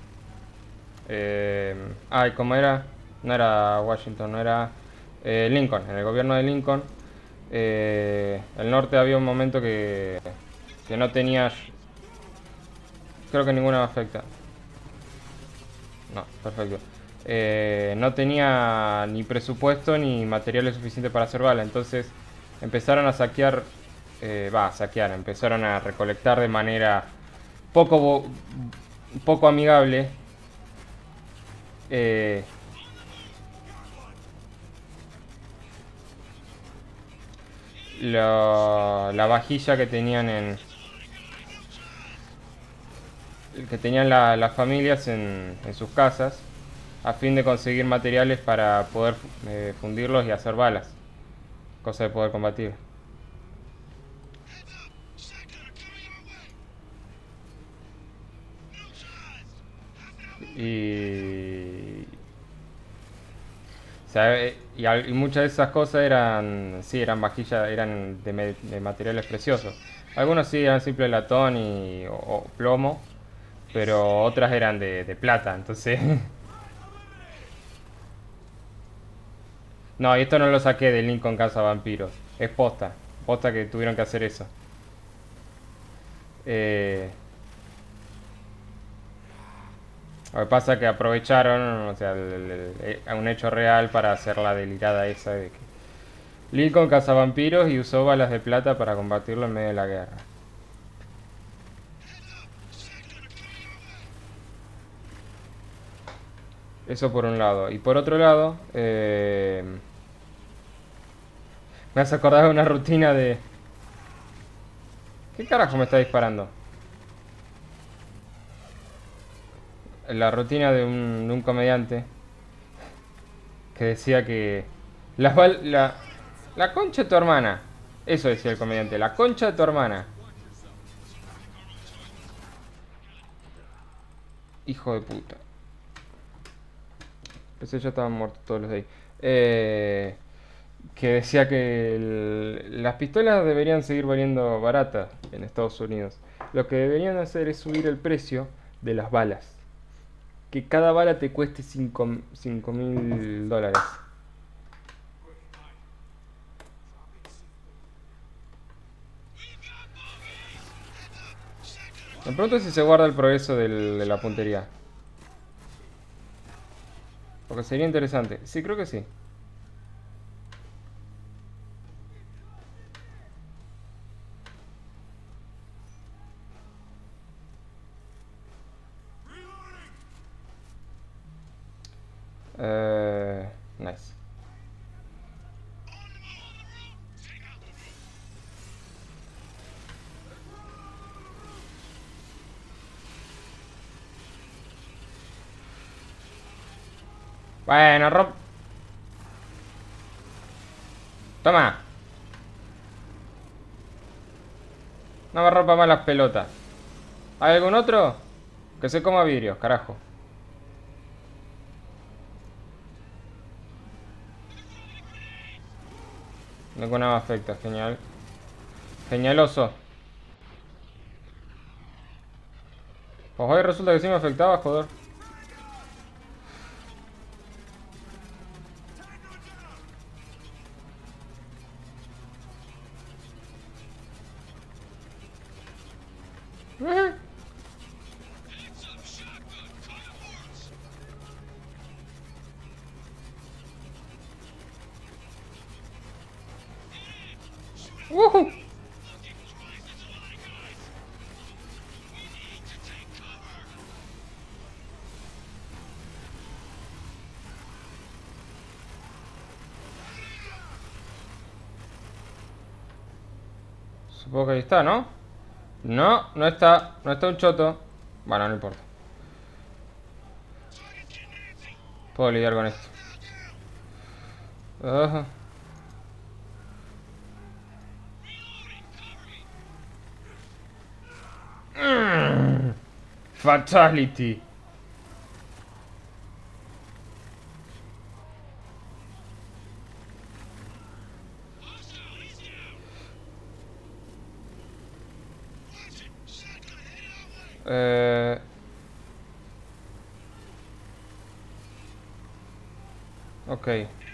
Eh, ay, ¿cómo era? No era Washington, no era... eh, Lincoln, en el gobierno de Lincoln. Eh, el norte había un momento que, que no tenía... Creo que ninguna me afecta. No, perfecto. Eh, no tenía ni presupuesto ni materiales suficientes para hacer bala. Entonces empezaron a saquear, eh, va, a saquear, empezaron a recolectar de manera poco, bo- poco amigable eh, la, la vajilla que tenían en que tenían la- las familias en, en sus casas a fin de conseguir materiales para poder eh, fundirlos y hacer balas, cosa de poder combatir. Y, o sea, eh, y, al- y muchas de esas cosas eran, sí, eran vajillas, eran de, me- de materiales preciosos. Algunos sí eran simple latón y, o, o plomo, pero otras eran de, de plata, entonces... No, y esto no lo saqué de Lincoln Casa Vampiros. Es posta. Posta que tuvieron que hacer eso. Eh, lo que pasa es que aprovecharon, o sea, el- el- el- eh, un hecho real para hacer la delirada esa de que Lincoln caza vampiros y usó balas de plata para combatirlo en medio de la guerra. Eso por un lado. Y por otro lado, eh, me has acordado de una rutina de... ¿Qué carajo me está disparando? La rutina de un, de un comediante que decía que las bal- la, la concha de tu hermana. Eso decía el comediante, la concha de tu hermana. Hijo de puta. Pensé ya estaban muertos todos los de ahí. Eh, que decía que el- las pistolas deberían seguir valiendo baratas en Estados Unidos. Lo que deberían hacer es subir el precio de las balas. Que cada bala te cueste cinco mil dólares. Me pregunto si se guarda el progreso del- de la puntería. Porque sería interesante. Sí, creo que sí. Eh, nice. Bueno, romp... Toma. No me rompa más las pelotas. ¿Hay algún otro? Que se coma vidrios, carajo. Ninguna me afecta, genial. Genialoso. Pues hoy resulta que sí me afectaba, joder. Eh. Ujú. Supongo que ahí está, ¿no? No, no está. No está un choto. Bueno, no importa. Puedo lidiar con esto. Ajá. Mm. Fatality. Eh... Ok.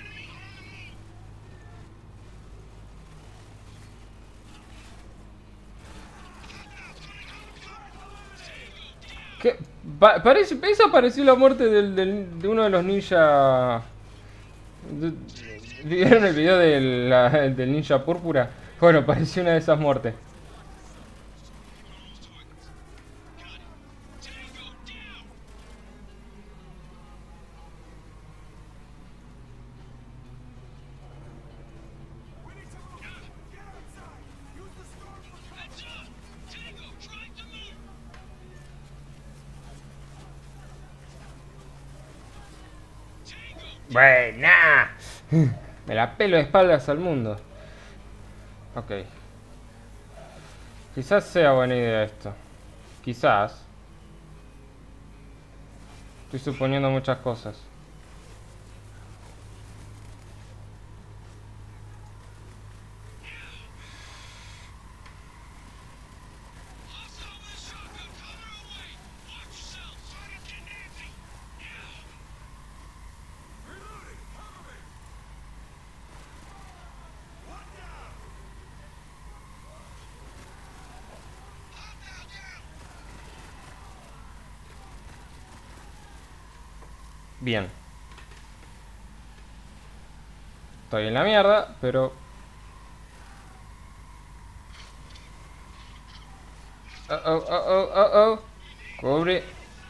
¿Qué? Pa- parece, eso pareció la muerte del, del- de uno de los ninja. de- ¿Vieron el video del, la- del ninja púrpura? Bueno, pareció una de esas muertes. Buena. Me la pelo de espaldas al mundo. Ok. Quizás sea buena idea esto. Quizás. Estoy suponiendo muchas cosas. Bien. Estoy en la mierda, pero... Oh, oh, oh, oh, oh, oh. Cubre.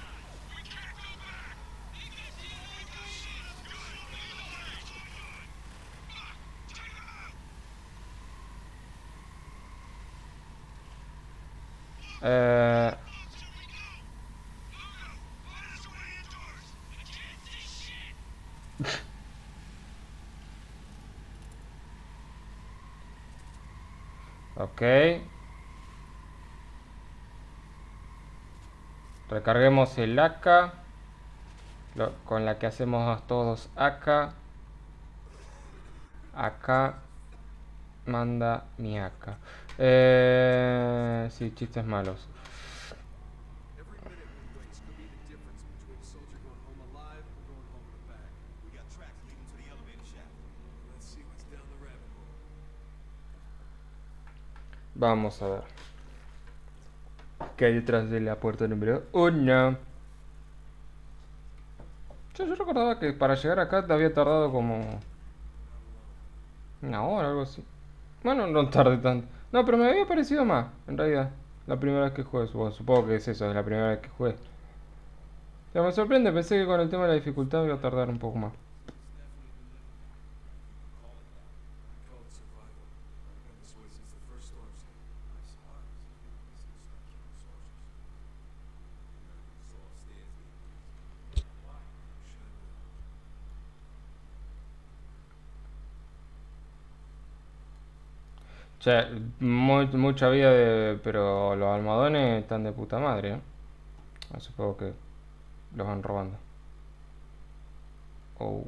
Eh... Ok. Recarguemos el A K. Lo- con la que hacemos a todos acá. Acá. Manda mi A K. Eh... Sí, chistes malos. Every minute we waste could be the difference between a soldier going home alive or going home in a bag. We got tracks leading to the elevator shaft. Let's see what's down the rabbit hole. Vamos a ver. ¿Qué hay detrás de la puerta número uno? Yo, yo recordaba que para llegar acá te había tardado como una hora, algo así. Bueno, no tardé tanto. No, pero me había parecido más, en realidad. La primera vez que jugué, supongo, supongo que es eso, es la primera vez que jugué. Pero me sorprende, pensé que con el tema de la dificultad iba a tardar un poco más. I call it survival. I've been this way since the first storms hit. Nice heart. He's gonna start killing soldiers. Americans saw upstairs. Why? Should I know? Che, mu- mucha vida de... Pero los almohadones están de puta madre, ¿eh? Ah, supongo que los van robando. Oh.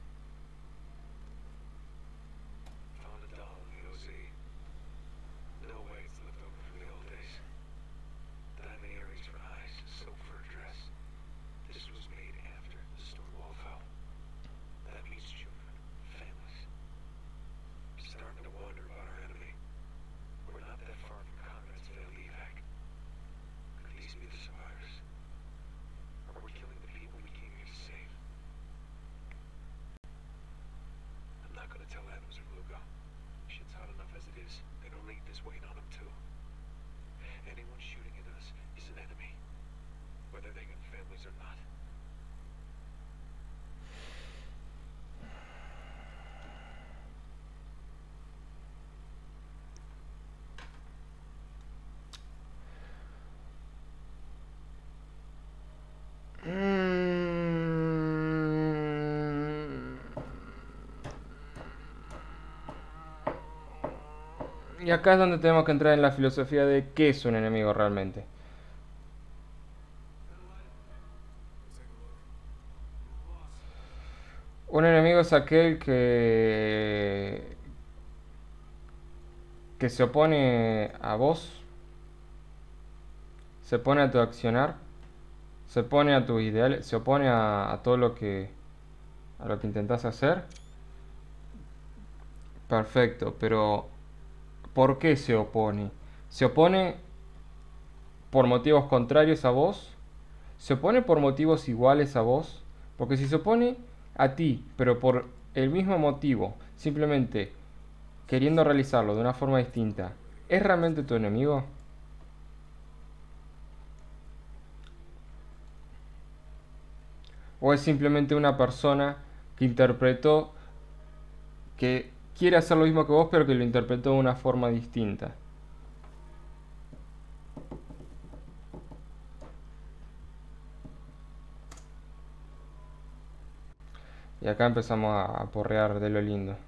Found a doll in the O Z. No way it's left over from the old days. Diamond earrings for eyes, silk for a dress. This was made after the stone wall fell. That means children, families. Starting to wonder about our enemy. We're not that far from Conrad's failed evac. Could these be the survivors? Or we're killing the people we came here to save? I'm not gonna tell Adams or Lugo. Shit's hot enough as it is. They don't need this weight on them too. Anyone shooting at us is an enemy, whether they got families or not. Mm. Y acá es donde tenemos que entrar en la filosofía de qué es un enemigo realmente. Un enemigo es aquel que que se opone a vos, se opone a tu accionar, se opone a tus ideales, se opone a, a todo lo que a lo que intentás hacer. Perfecto, pero ¿por qué se opone? ¿Se opone por motivos contrarios a vos? ¿Se opone por motivos iguales a vos? Porque si se opone a ti, pero por el mismo motivo, simplemente queriendo realizarlo de una forma distinta, ¿es realmente tu enemigo? ¿O es simplemente una persona que interpretó, que quiere hacer lo mismo que vos, pero que lo interpretó de una forma distinta? Y acá empezamos a, a porrear de lo lindo.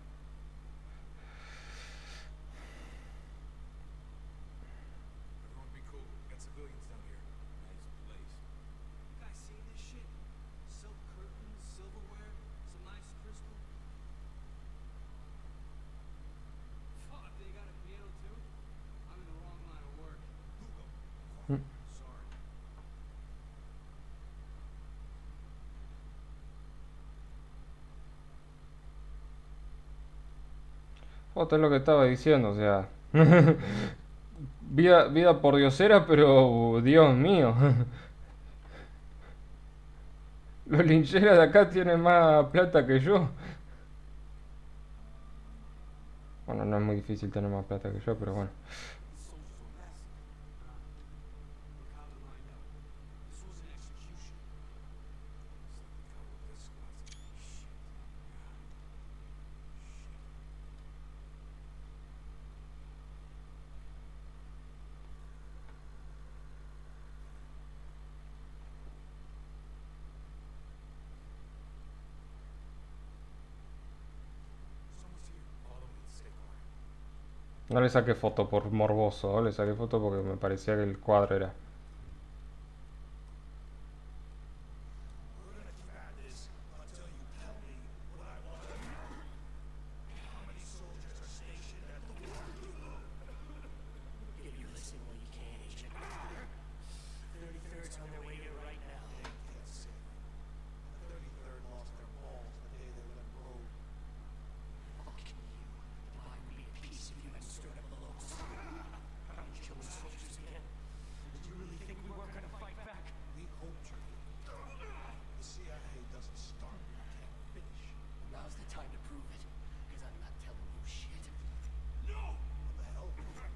Everyone be cool. We got civilians down here. Nice place. You guys seen this shit? Silk curtains, silverware, some nice crystal. Fuck, they got a piano too? I'm in the wrong line of work. Lugo, Hmm. sorry. Esto es lo que estaba diciendo, o sea... vida, vida por diosera, pero Dios mío. Los lincheras de acá tienen más plata que yo. Bueno, no es muy difícil tener más plata que yo, pero bueno. Look how they lined up. This was an execution. This squad's shit. Someone's here. Follow me. Stay quiet. No le saqué foto por morboso, le saqué foto porque me parecía que el cuadro era... We're gonna keep at this until you tell me what I want to know. How many soldiers are stationed at the war? If you listen when you can, Agent. thirty-third's on their way here right now. They can't say. The thirty-third lost their balls the day they went rogue. Fuck you. The line would be at peace if you had stirred up the locals. Are you killing soldiers again? Did you really think we weren't gonna fight back? We hoped you would. The C I A doesn't start when you can't finish. Now's the time to prove it, because I'm not telling you shit. No! What the hell?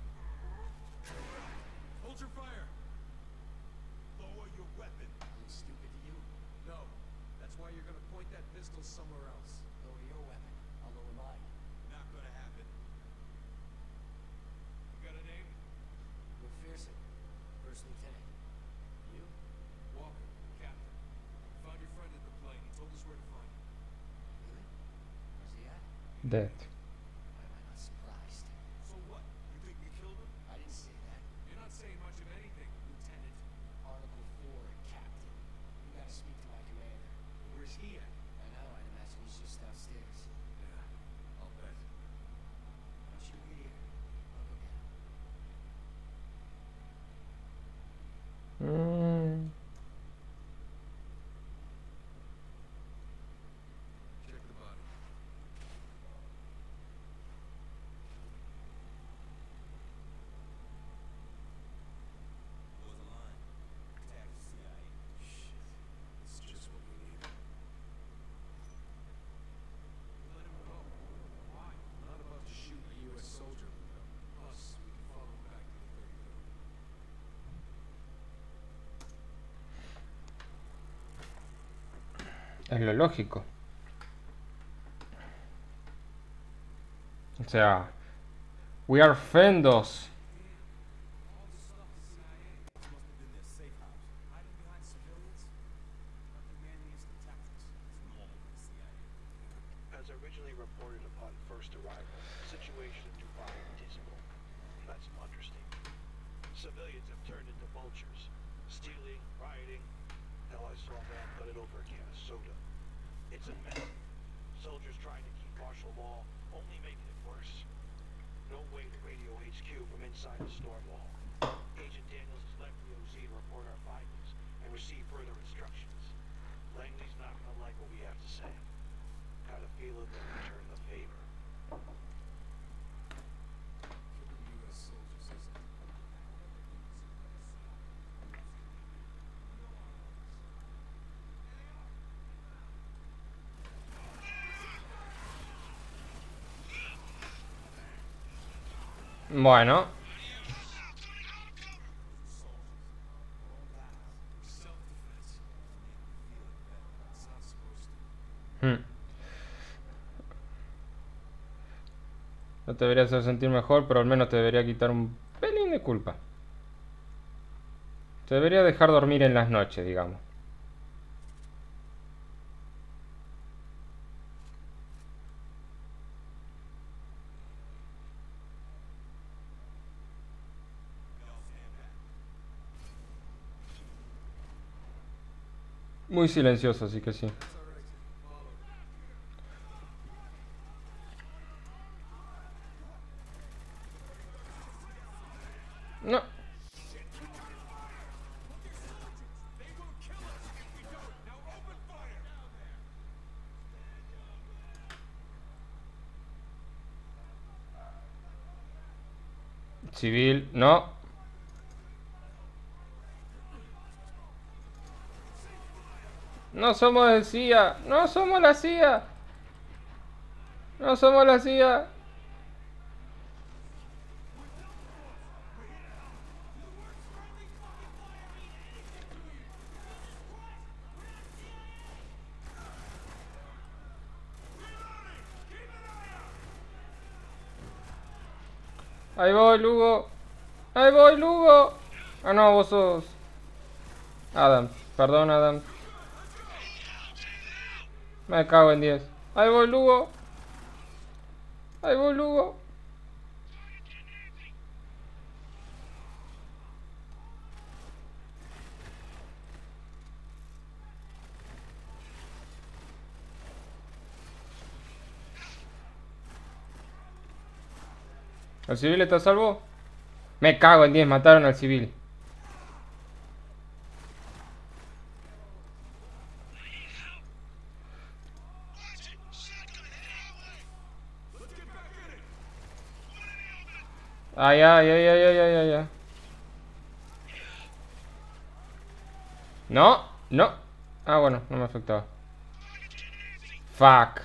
Hold your fire! Lower your weapon. I'm stupid to you. No. That's why you're gonna point that pistol somewhere else. Lower your weapon. I'll lower mine. Not gonna happen. You got a name? McPherson, First Lieutenant. You? Walker, Captain. Found your friend in the plane. He told us where to find him. Really? Where's he at? Dead. Why am I not surprised? So what? Es lo lógico. O sea, we are friendos. Hiding behind civilians? Nothing man needs to tactics. It's normal for the C I A. As originally reported upon first arrival, the situation in Dubai is dismal. That's some understatement. Civilians have turned into vultures, stealing, rioting. Hell, I saw a man cut it over a can of soda. It's a mess. Soldiers trying to keep martial law, only making it worse. No way to radio H Q from inside the storm wall. Agent Daniels has left the O Z to report our findings and receive further instructions. Langley's not gonna like what we have to say. Got a feeling they'll return the favor. Killing U S soldiers isn't Bueno. self-defense. Feel it, man. It's not supposed to. Hmm. No te debería hacer sentir mejor, pero al menos te debería quitar un pelín de culpa. Te debería dejar dormir en las noches, digamos. Muy silencioso, así que sí. No. Civil, no. No somos el C I A. No somos la C I A. No somos la C I A. Ahí voy, Lugo. Ahí voy, Lugo. Ah, no, vos sos Adam. Perdón, Adam. Me cago en diez. Ahí voy, Lugo. Ahí voy, Lugo. ¿El civil está a salvo? Me cago en diez, mataron al civil. Ay, ay, ay, ay, ay, ay, ay, ay. No, no. Ah, bueno, no me afectaba. Fuck.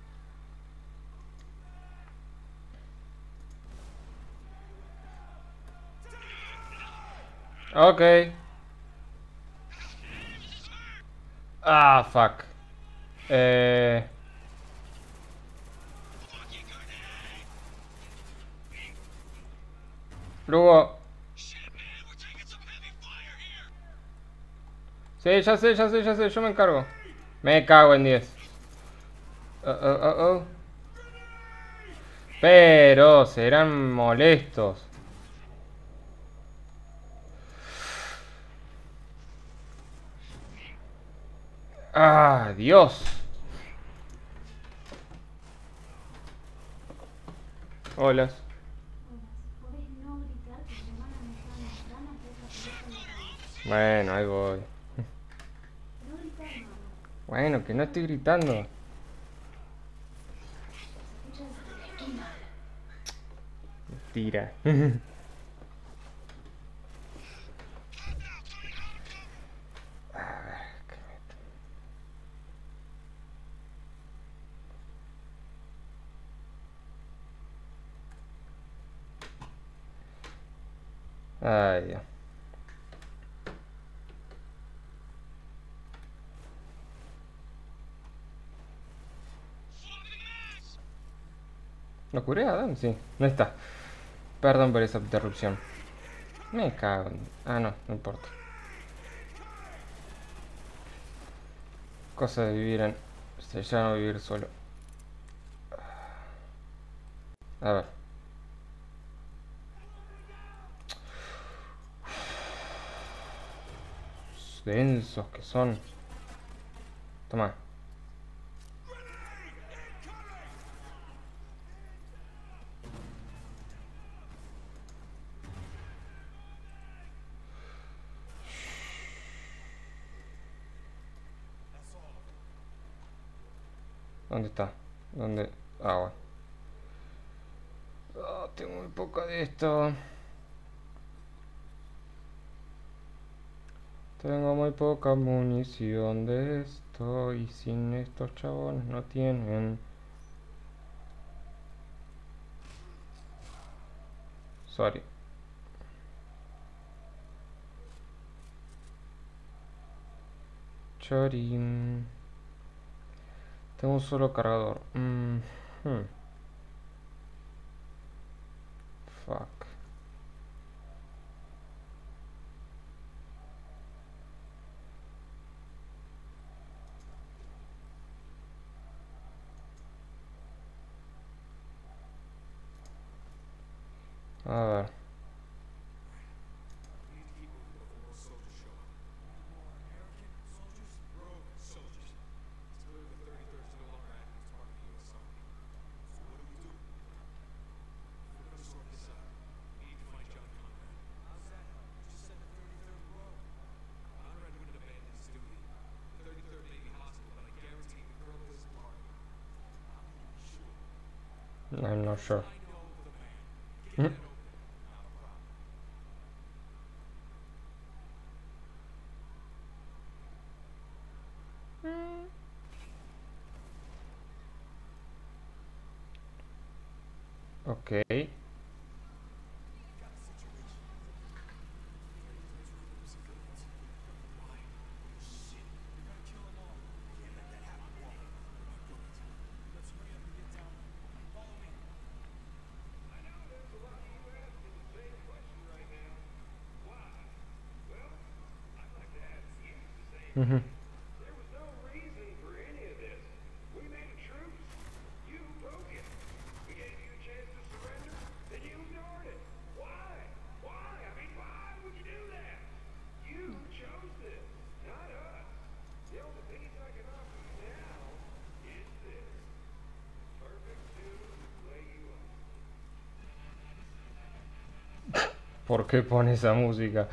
Ok. Ah, fuck. Eh... Luego... Sí, ya sé, ya sé, ya sé, yo me encargo. Me cago en diez. Oh, oh, oh, oh. Pero serán molestos. Ah, Dios. Hola. Podés no gritar que tu hermana me está mostrando que es la pelota en la cabeza. Bueno, ahí voy. No gritar, mamá. Bueno, que no estoy gritando. Se escucha desde la esquina. Mentira. Ay, Dios. ¿Lo curé a Adam? Sí, no está. Perdón por esa interrupción. Me cago en... Ah, no, no importa. Cosa de vivir en... Se llama vivir solo. A ver. Densos que son. Toma. ¿Dónde está? ¿Dónde? Ah, bueno. Oh, tengo muy poca de esto. Tengo muy poca munición de esto. Y sin estos chabones no tienen. Sorry. Chorin. Tengo un solo cargador. Mm, hmm. Fuck. A ver. I'm not sure. Mm. Ok. Mhm. There was no reason for any of this. We made a truce. You broke it. We gave you a chance to surrender, then you ignored it. Why? Why? I mean, why would you do that? You chose this, not us. The only peace I can offer you now is this. Perfect to lay you up. ¿Por qué pone esa música?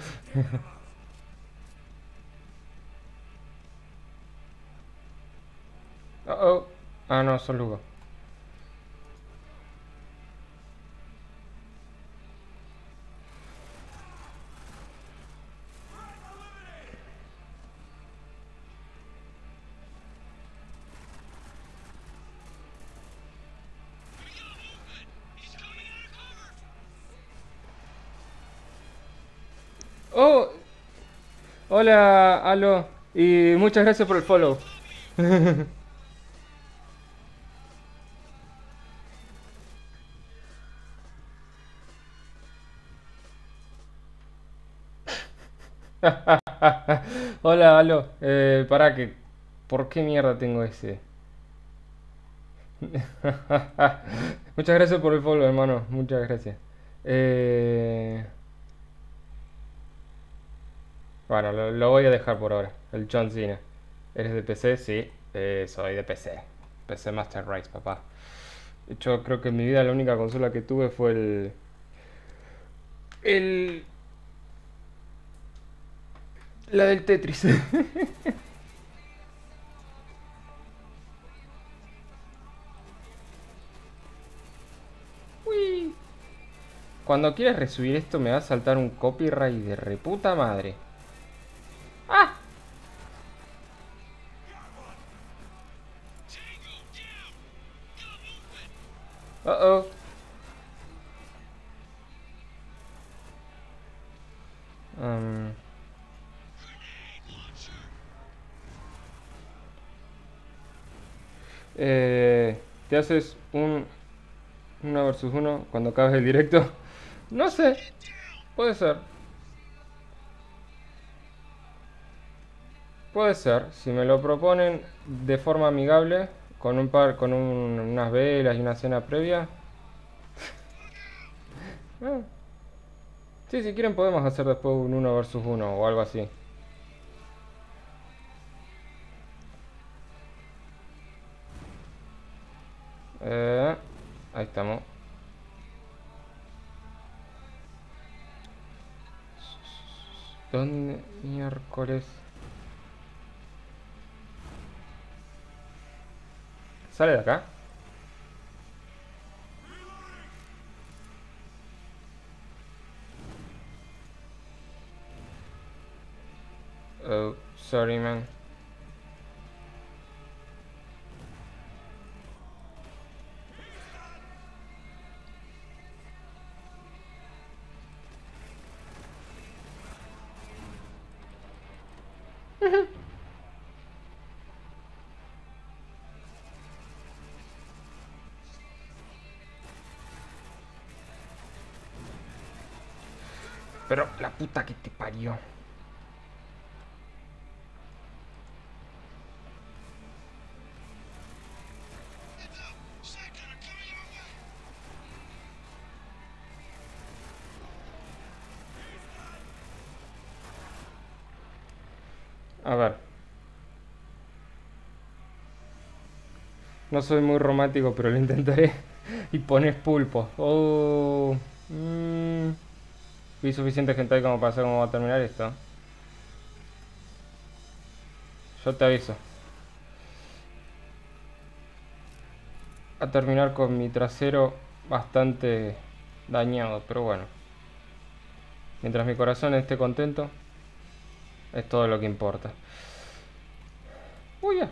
Uh oh. Ah, no, son Lugo. Oh, hola, Alo. Y muchas gracias por el follow. Hola, Alo. Eh, para que... ¿Por qué mierda tengo ese? Muchas gracias por el follow, hermano. Muchas gracias. Eh... Bueno, lo, lo voy a dejar por ahora. El John Cena. ¿Eres de P C? Sí, eh, soy de P C. P C Master Race, papá. De hecho, creo que en mi vida la única consola que tuve fue el... El... La del Tetris. Uy. Cuando quieras resubir esto me va a saltar un copyright de reputa madre. ¡Ah! Uh oh. Um, eh, te haces un Uno versus uno cuando acabe el directo. No sé. Puede ser. Puede ser. Si me lo proponen de forma amigable, con un par, con un- unas velas y una cena previa. Ah. Sí, si quieren podemos hacer después un uno versus uno o algo así. Eh, ahí estamos. ¿Dónde miércoles? ¿Sale de acá? Oh, sorry, man. Pero la puta que te parió. A ver. No soy muy romántico, pero lo intentaré. Y pones pulpo. Oh. Mm. Vi suficiente gente ahí como para saber cómo va a terminar esto. Yo te aviso. A terminar con mi trasero bastante dañado, pero bueno. Mientras mi corazón esté contento, es todo lo que importa. Uy, ya.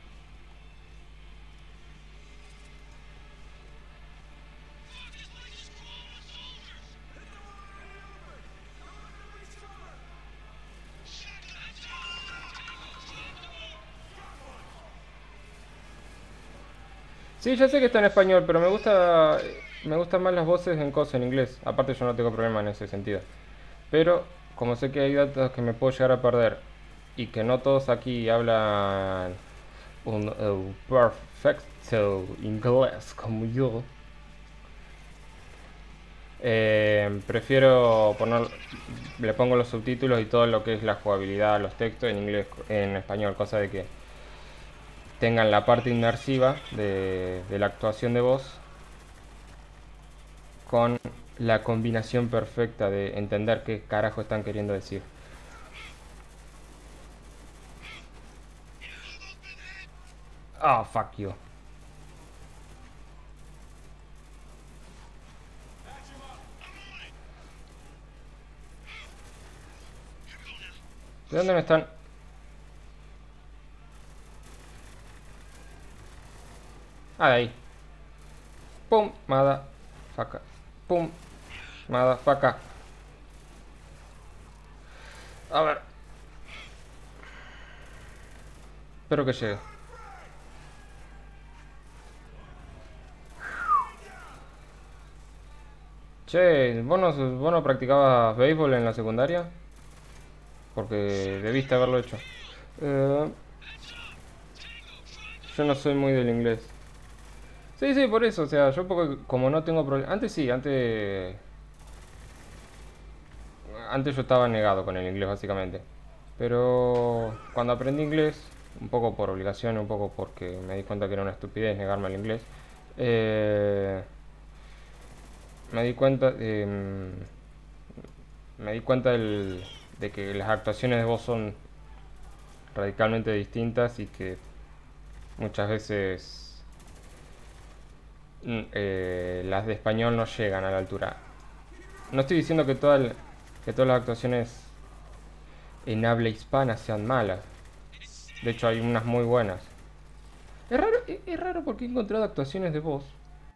Sí, ya sé que está en español, pero me gusta me gustan más las voces en cosas en inglés. Aparte yo no tengo problema en ese sentido. Pero como sé que hay datos que me puedo llegar a perder y que no todos aquí hablan un uh, perfecto inglés como yo, eh, prefiero poner, le pongo los subtítulos y todo lo que es la jugabilidad, los textos en inglés, en español, cosa de que tengan la parte inmersiva de, de la actuación de voz con la combinación perfecta de entender qué carajo están queriendo decir. Ah, oh, fuck you. ¿De dónde me están? Ah, de ahí. Pum, mada, faca. Pum, mada, faca. A ver. Espero que llegue. Che, ¿vos no, vos no practicabas béisbol en la secundaria? Porque debiste haberlo hecho. Eh, yo no soy muy del inglés. Sí, sí, por eso, o sea, yo porque como no tengo problema. Antes sí, antes. Antes yo estaba negado con el inglés, básicamente. Pero cuando aprendí inglés, un poco por obligación, un poco porque me di cuenta que era una estupidez negarme al inglés, eh, me di cuenta. Eh, me di cuenta del- de que las actuaciones de voz son radicalmente distintas y que muchas veces mm, eh, las de español no llegan a la altura. No estoy diciendo que, toda el- que todas las actuaciones en habla hispana sean malas. De hecho hay unas muy buenas. Es raro, es, es raro porque he encontrado actuaciones de voz.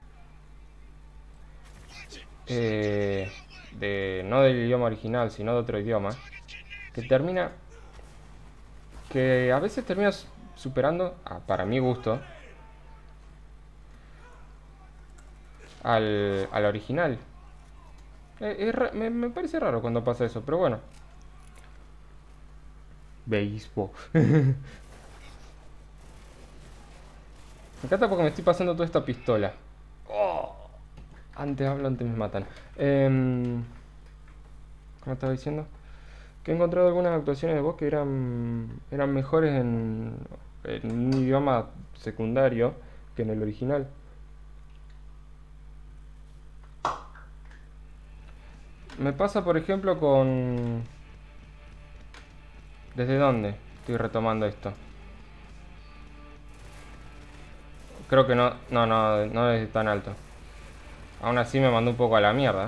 eh, de, no del idioma original, sino de otro idioma. Que termina... Que a veces termina su- superando, ah, para mi gusto, al, al original. Eh, es ra- me, me parece raro cuando pasa eso, pero bueno. Béisbol. Me encanta porque me estoy pasando toda esta pistola. Oh, antes hablo, antes me matan. Em, ¿Cómo estaba diciendo? Que he encontrado algunas actuaciones de voz que eran, eran mejores en, en un idioma secundario que en el original. Me pasa, por ejemplo, con... ¿Desde dónde estoy retomando esto? Creo que no, no, no, no es tan alto. Aún así me mandó un poco a la mierda.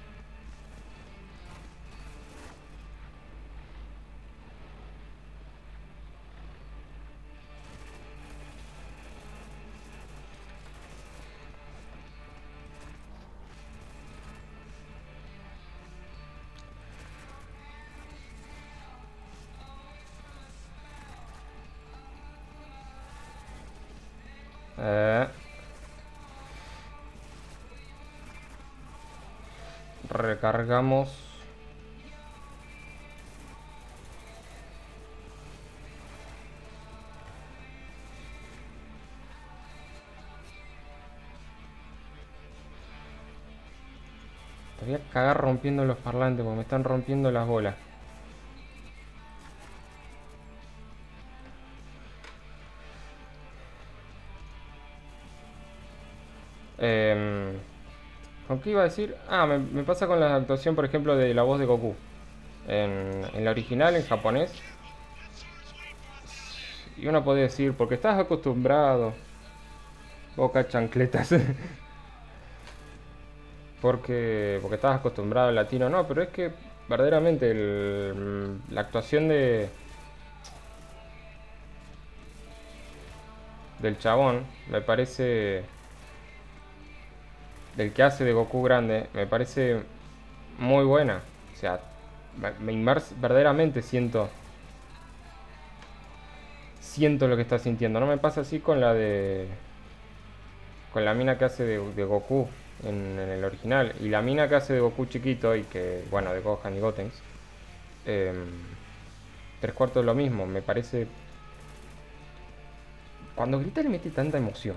Eh, recargamos. Te voy a cagar rompiendo los parlantes porque me están rompiendo las bolas. Eh, ¿Con qué iba a decir? Ah, me, me pasa con la actuación, por ejemplo, de la voz de Goku. En, en la original, en japonés. Y uno puede decir, porque estás acostumbrado. Boca chancletas. porque, porque estás acostumbrado al latino. No, pero es que verdaderamente el- la actuación de del chabón me parece, del que hace de Goku grande, me parece muy buena. O sea, me, me inmers- verdaderamente siento siento lo que está sintiendo. No me pasa así con la de con la mina que hace de, de Goku en, en el original y la mina que hace de Goku chiquito y que, bueno, de Gohan y Gotenks. eh, Tres cuartos de lo mismo, me parece. Cuando grita le mete tanta emoción.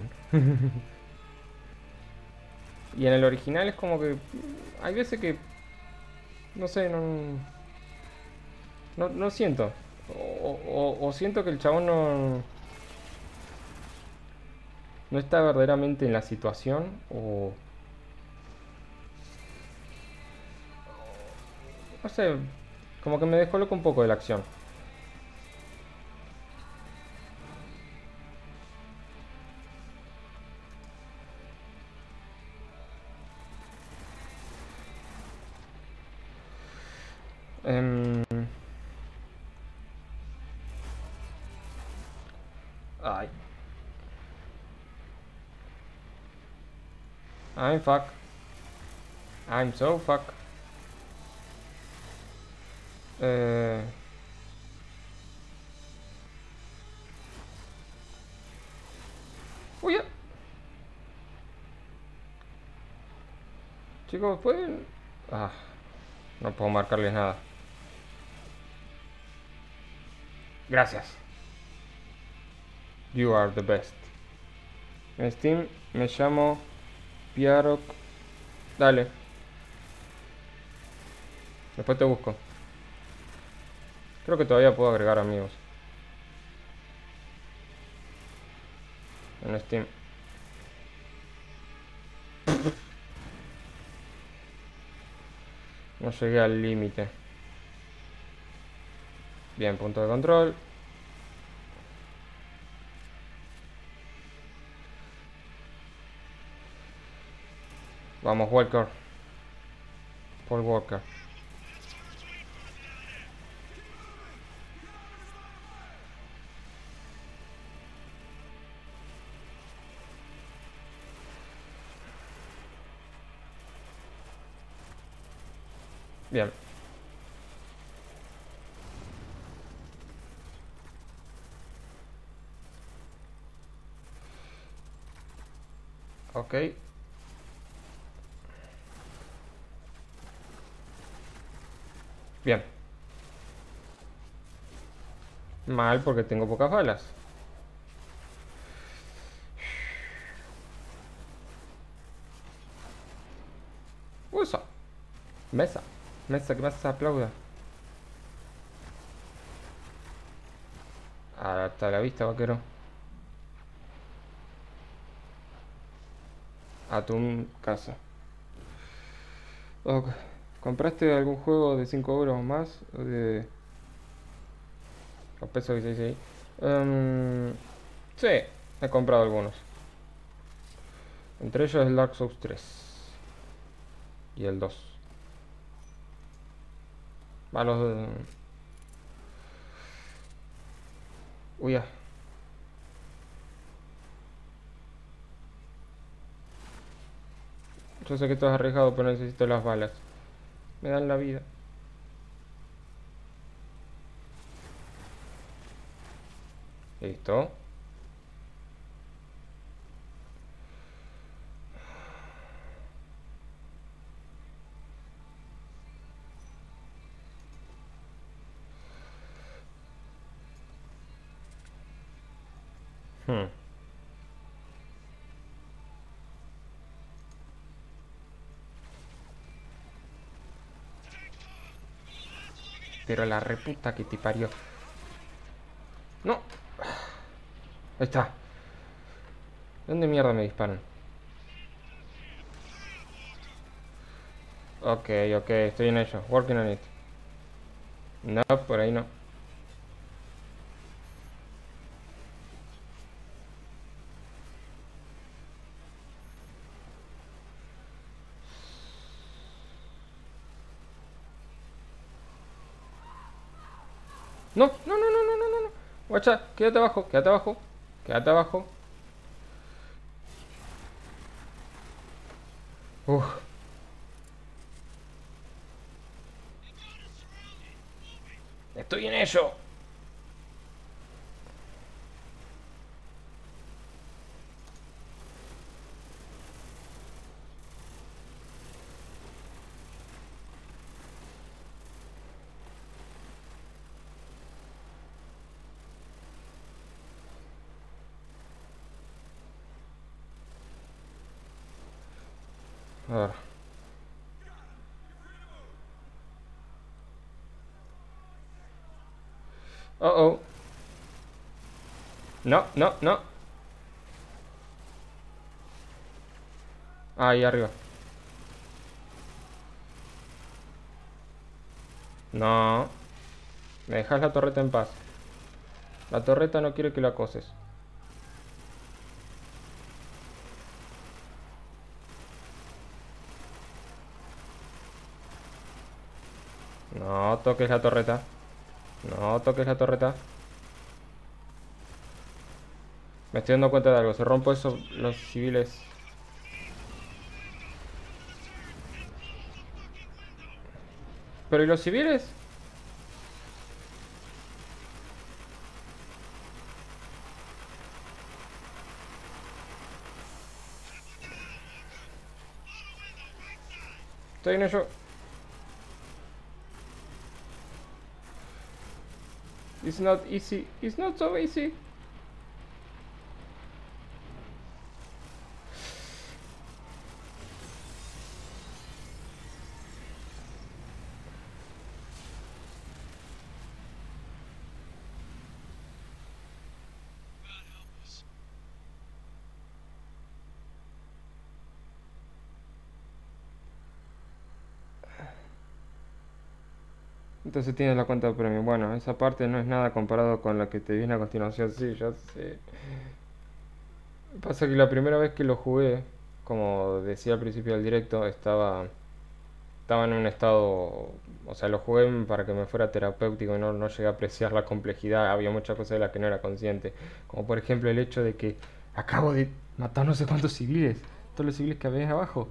Y en el original es como que hay veces que no sé, no no, no siento. O, o- o siento que el chabón no no está verdaderamente en la situación o no sé, como que me descoloca un poco de la acción. Em, ay, I'm fuck. I'm so fuck. Eh, uy, ya. Chicos, pueden. Ah, no puedo marcarles nada. Gracias. You are the best. En Steam me llamo Piarok. Dale. Después te busco. Creo que todavía puedo agregar amigos. En Steam. No llegué al límite. Bien, punto de control. Vamos, Walker. Paul Walker. Bien. Ok. Bien. Mal porque tengo pocas balas. Usa. Mesa. Mesa, que más se aplauda. Hasta la vista, vaquero. A tu casa. Ok. ¿Compraste algún juego de cinco euros o más? O de... los pesos que se dice ahí. Em, sí, he comprado algunos. Entre ellos el Dark Souls tres. Y el dos. Va, los... de- Uy, ya. Yo sé que estás arriesgado, pero necesito las balas. Me dan la vida. Listo. Hmm. Pero la reputa que te parió. No. Ahí está. ¿Dónde mierda me disparan? Ok, ok, estoy en ello. Working on it. No, por ahí no. No, no, no, no, no, no, no, no. Guacha, quédate abajo, quédate abajo. Quédate abajo. Uf. Estoy en ello. A ver. Oh, oh. No, no, no. Ahí arriba. No. Me dejas la torreta en paz. La torreta no quiere que la acoses. No toques la torreta. No toques la torreta. Me estoy dando cuenta de algo. Si rompo eso, los civiles... ¿Pero y los civiles? Estoy en ello. It's not easy. It's not so easy. Entonces tienes la cuenta de premio. Bueno, esa parte no es nada comparado con la que te viene a continuación. Sí, ya sé. Pasa que la primera vez que lo jugué, como decía al principio del directo, estaba, estaba en un estado... O sea, lo jugué para que me fuera terapéutico y no, no llegué a apreciar la complejidad. Había muchas cosas de las que no era consciente. Como por ejemplo el hecho de que acabo de matar no sé cuántos civiles. Todos los civiles que había abajo.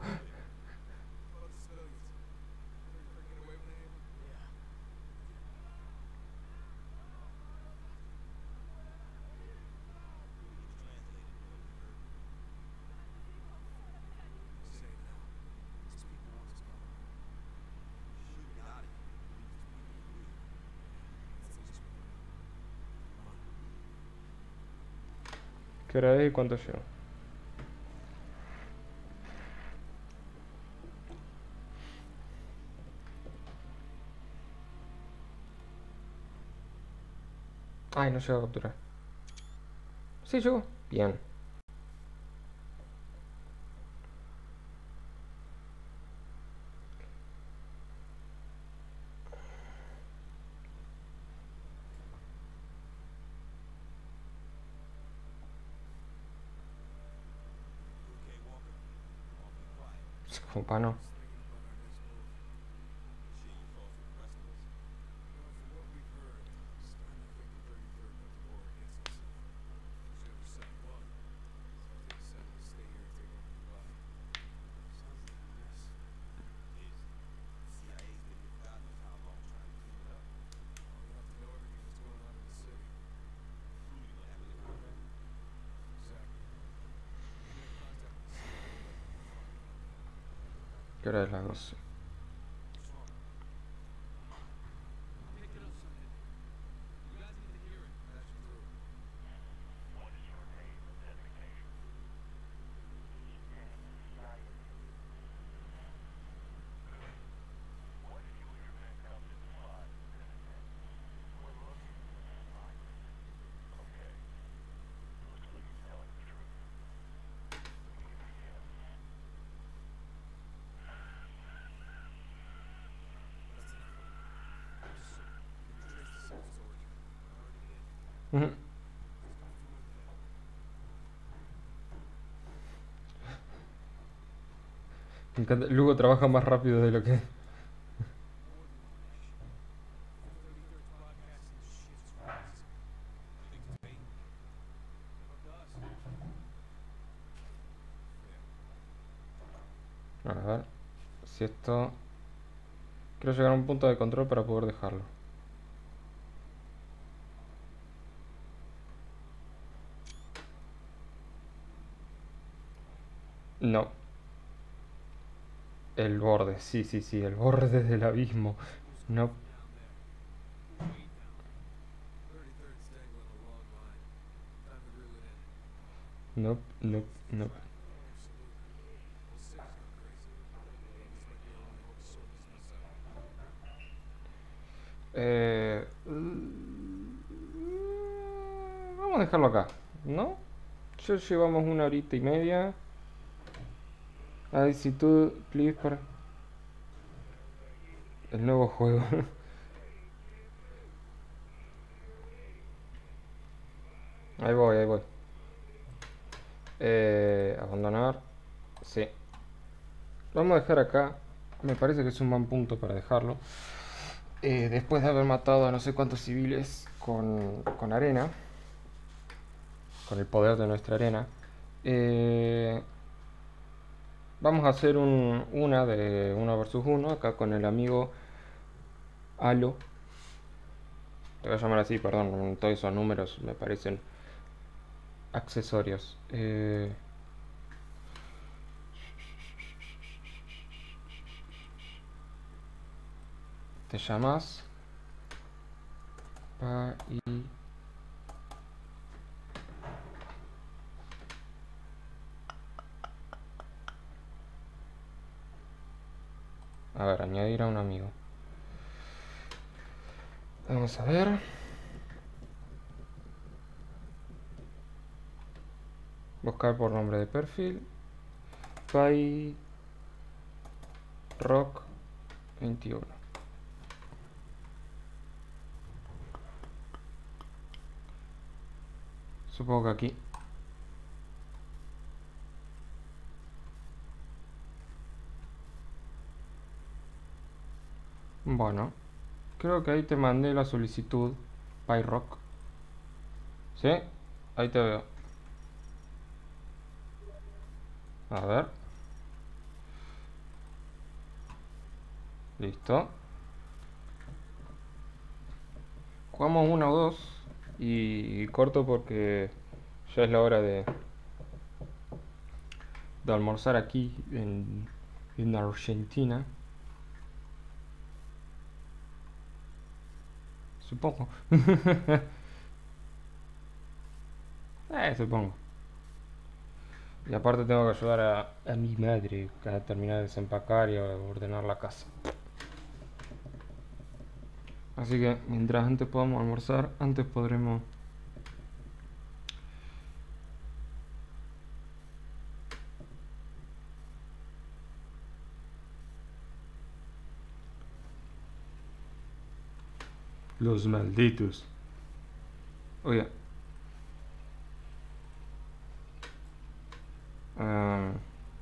¿Qué hora es y cuánto llevo? Ay, no llego a capturar. Sí, llegó. Bien. Okay, Walker. Awfully quiet. Como pa' no. Just thinking about our next move. Shit, you folks impressed us. You know, from what we've heard, starting to think the thirty-third went to war against itself. Whichever side won, so they decided to stay here and take over Dubai. Sounds like a mess. Is C I A's been here for God knows how long trying to clean it up. Long enough to know everything that's going on in the city. Rudy gonna have a good contract. Exactly. We made contact with the C I A like we were talking about that. ¿Qué hora es las doce? What's wrong? Pick it up, son. You guys need to hear it. Patch it through. What is your name and designation? What if you and your men come to Dubai? We're looking for survivors. Okay. Looks like he's telling the truth. Give me details. That's enough of it. Just can you trace the city's origin? Already in. Ujú. Let's go through it then. Me encanta. Luego trabaja más rápido de lo que. thirty-third's bypassing this shit's rules. You think it's bait? Up to us. A ver. Si esto. Quiero llegar a un punto de control para poder dejarlo. No. El borde, sí, sí, sí, el borde del abismo. No. Down there. Way down. thirty-third's dangling a long line. Time to reel it in. No, no, no. Absolutely. Whole city's gone crazy. This might be our only hope to sort this mess out. Eh, vamos a dejarlo acá, ¿no? Ya llevamos una horita y media. Actitud, please, para el nuevo juego. Ahí voy, ahí voy. Eh, abandonar. Sí. Vamos a dejar acá. Me parece que es un buen punto para dejarlo. Eh, después de haber matado a no sé cuántos civiles con, con arena. Con el poder de nuestra arena. Eh, vamos a hacer un, una de uno versus uno. Acá con el amigo Halo. Te voy a llamar así, perdón. Todos esos números me parecen accesorios. Eh, te llamas Pa y a ver, añadir a un amigo. Vamos a ver. Buscar por nombre de perfil. Pai Rock veintiuno. Supongo que aquí. Bueno, creo que ahí te mandé la solicitud, PyRock. ¿Sí? Ahí te veo. A ver. Listo. Jugamos una o dos y corto porque ya es la hora de, de almorzar aquí en, en Argentina. Supongo. eh, supongo. Y aparte tengo que ayudar a, a mi madre a terminar de desempacar y a ordenar la casa. Así que mientras antes podamos almorzar, antes podremos... Los malditos. Oiga. Ah,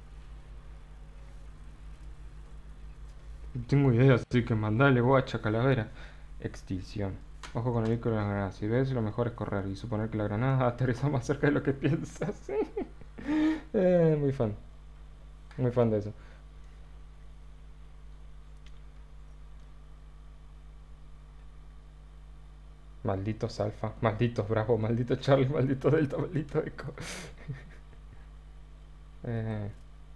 no tengo idea, así que mandale guacha calavera. Extinción. Ojo con el ir con las granadas. Si ves, lo mejor es correr y suponer que la granada aterriza más cerca de lo que piensas. eh, muy fan. Muy fan de eso. Malditos alfa, malditos bravo, maldito Charlie, maldito delta, maldito eco. eh,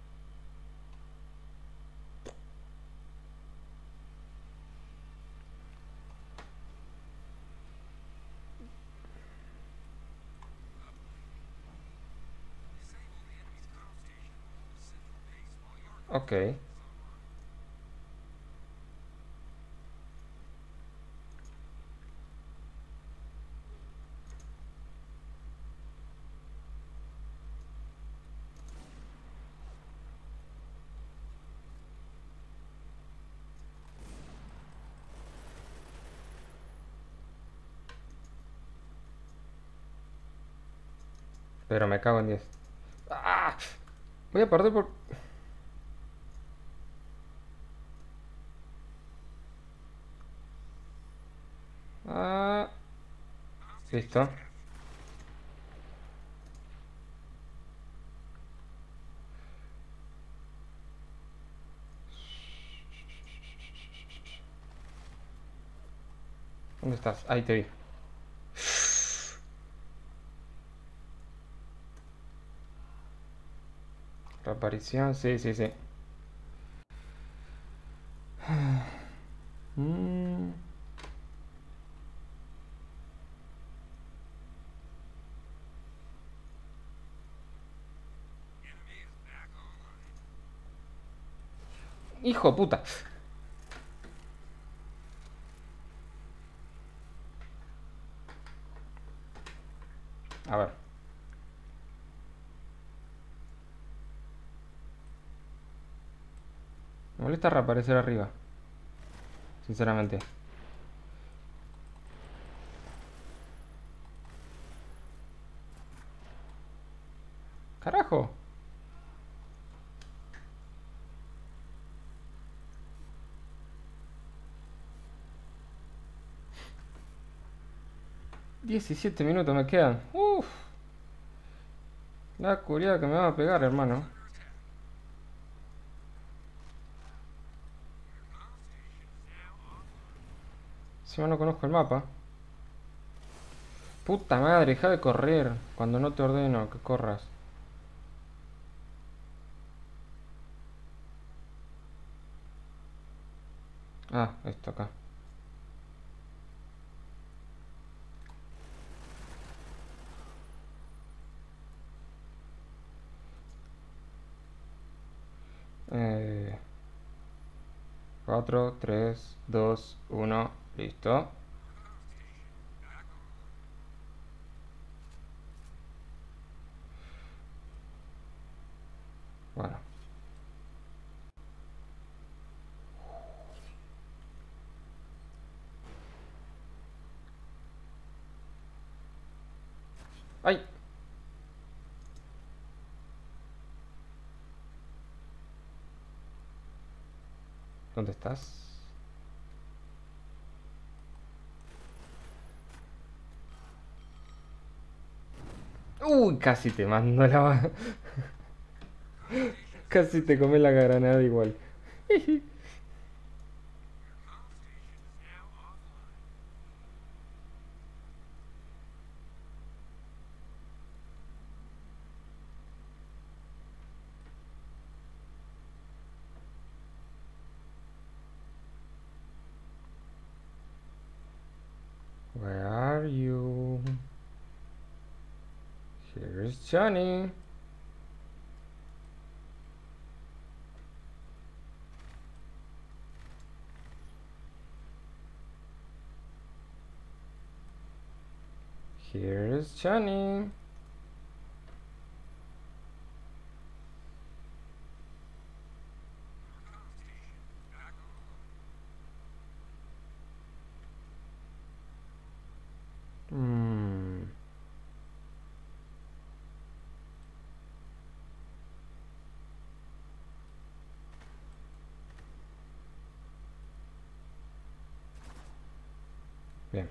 ok. Pero me cago en diez. ¡Ah! Voy a perder por... Ah, listo. ¿Dónde estás? Ahí te vi. Reaparición, sí, sí, sí. Mm. Hijo de puta. A ver. Me molesta reaparecer arriba. Sinceramente. Carajo. diecisiete minutos me quedan. Uff. La curiada que me va a pegar, hermano. Si yo no conozco el mapa. Puta madre, deja de correr cuando no te ordeno que corras. Ah, esto acá. Eh, cuatro, tres, dos, uno, listo. Bueno. ¡Ay! ¿Dónde estás? Uy, casi te mando la... Casi te comí la granada igual. Where are you? Here's Johnny. Here's Johnny. Mm. Bien.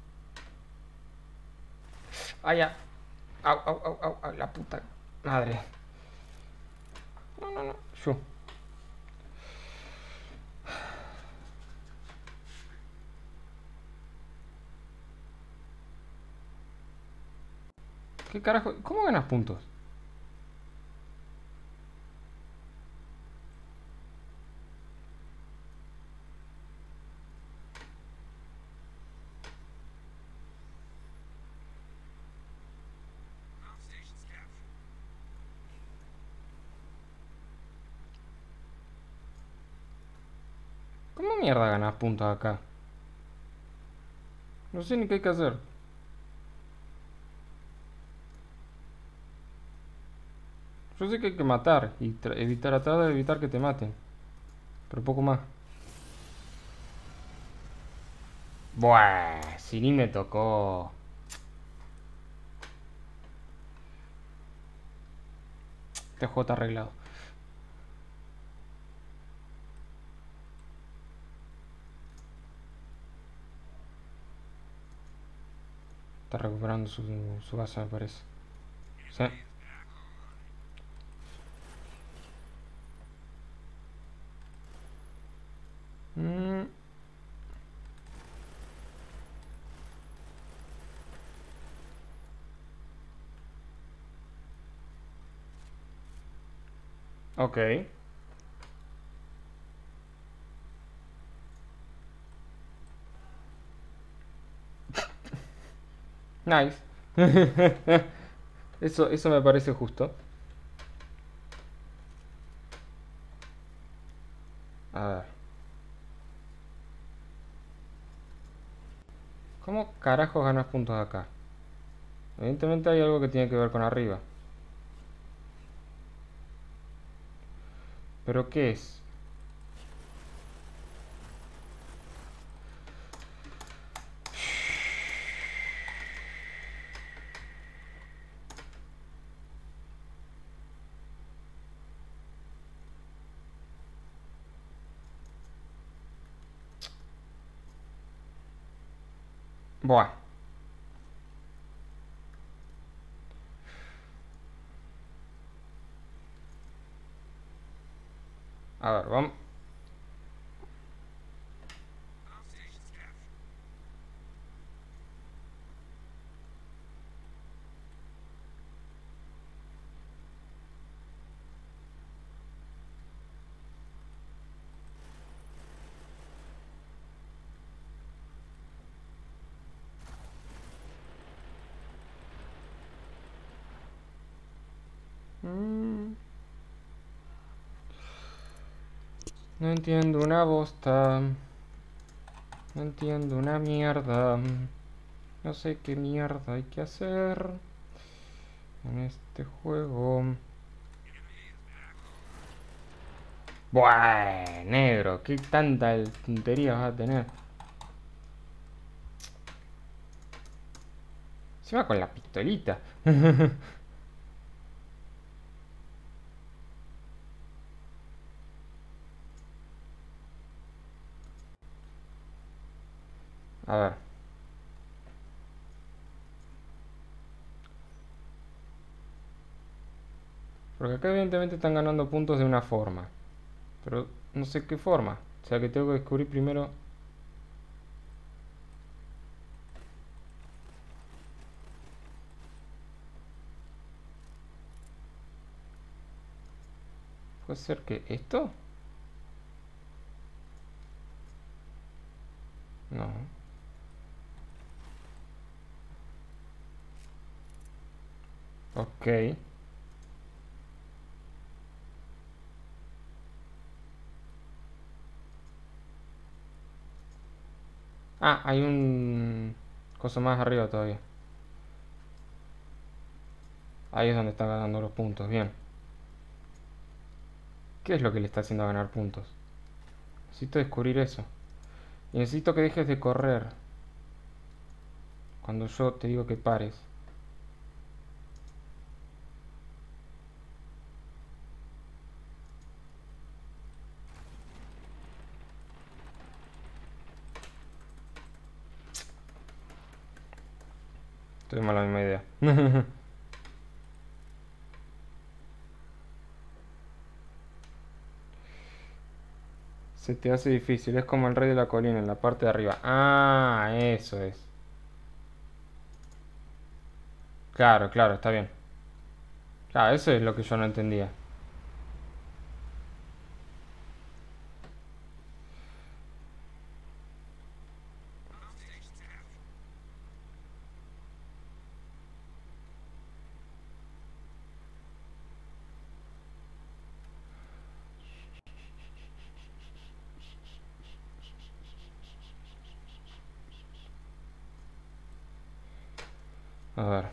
Ah, ya. Au, au, au, au, au, la puta madre. No, no, no. Yo. ¿Qué carajo? ¿Cómo ganas puntos? ¿Cómo mierda ganas puntos acá? No sé ni qué hay que hacer. Yo sé que hay que matar y tra- evitar, tratar de evitar que te maten. Pero poco más. Buah, si ni me tocó. Este juego está arreglado. Está recuperando su, su base, me parece. Sí. Mm. Ok. Nice. Eso, eso me parece justo. A ver. ¿Cómo carajos ganas puntos acá? Evidentemente hay algo que tiene que ver con arriba. ¿Pero qué es? Buah. A ver, vamos. Mm. No entiendo una bosta. No entiendo una mierda. No sé qué mierda hay que hacer en este juego. Buah, negro, qué tanta tontería vas a tener. Encima con la pistolita. A ver. Porque acá evidentemente están ganando puntos de una forma. Pero no sé qué forma. O sea que tengo que descubrir primero. ¿Puede ser que esto? No. Ok. Ah, hay un coso más arriba todavía. Ahí es donde está ganando los puntos, bien. ¿Qué es lo que le está haciendo ganar puntos? Necesito descubrir eso. Y necesito que dejes de correr cuando yo te digo que pares. Tuvimos la misma idea. Se te hace difícil, es como el rey de la colina en la parte de arriba. Ah, eso es. Claro, claro, está bien. Claro, eso es lo que yo no entendía. A ver.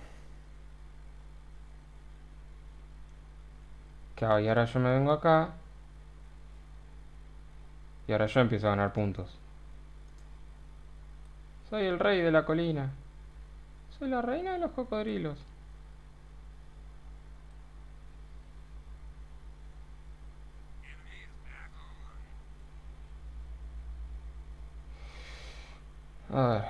Claro, y ahora yo me vengo acá. Y ahora yo empiezo a ganar puntos. Soy el rey de la colina. Soy la reina de los cocodrilos. A ver.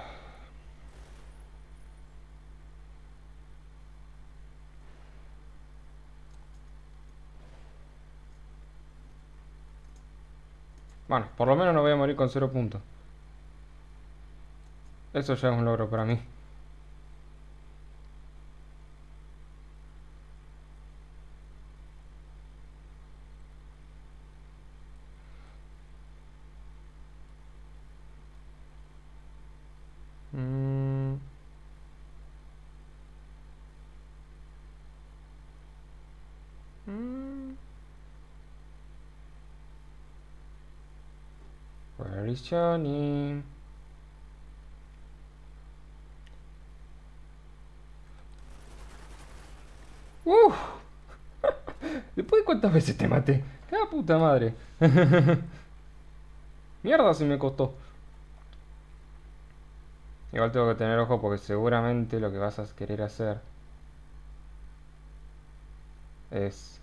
Bueno, por lo menos no voy a morir con cero puntos. Eso ya es un logro para mí. Mm. Mm. Where is Johnny? Uf. ¿Después de cuántas veces te maté? ¡Qué puta madre! Mierda si me costó. Igual tengo que tener ojo porque seguramente lo que vas a querer hacer es...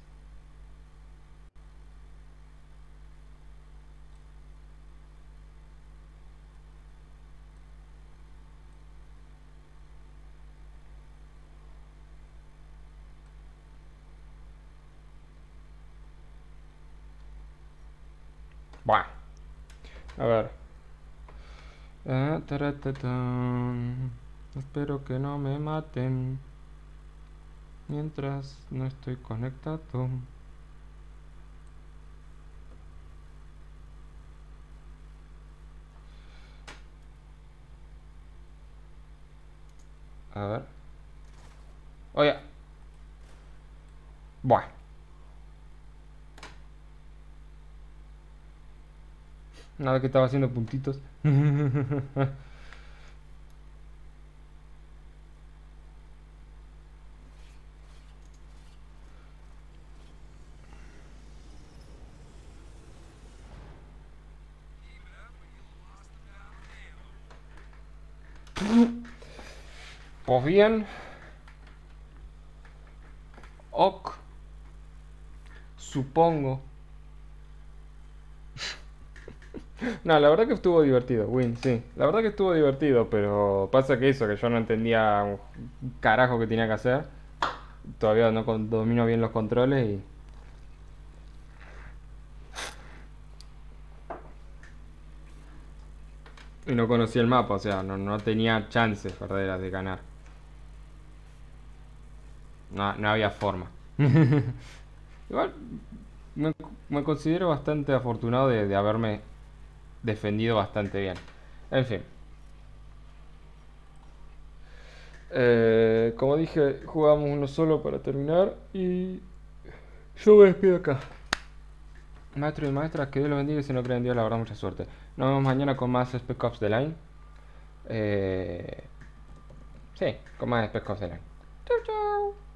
Bueno. A ver. Ah, taratatán. Espero que no me maten mientras no estoy conectado. A ver. Oye. Bueno. Nada que estaba haciendo puntitos. Pues bien. Ok. Supongo. No, la verdad que estuvo divertido, Win, sí. La verdad que estuvo divertido, pero pasa que eso, que yo no entendía un carajo que tenía que hacer. Todavía no con- domino bien los controles y... Y no conocía el mapa, o sea, no, no tenía chances verdaderas de ganar. No, no había forma. Igual me, me considero bastante afortunado de, de haberme defendido bastante bien. En fin. Eh, como dije, jugamos uno solo para terminar y yo me despido acá. Maestro y maestras, que Dios los bendiga y si no creen en Dios, la verdad, mucha suerte. Nos vemos mañana con más Spec Ops The Line. Eh, sí, con más Spec Ops The Line. Chau, chau.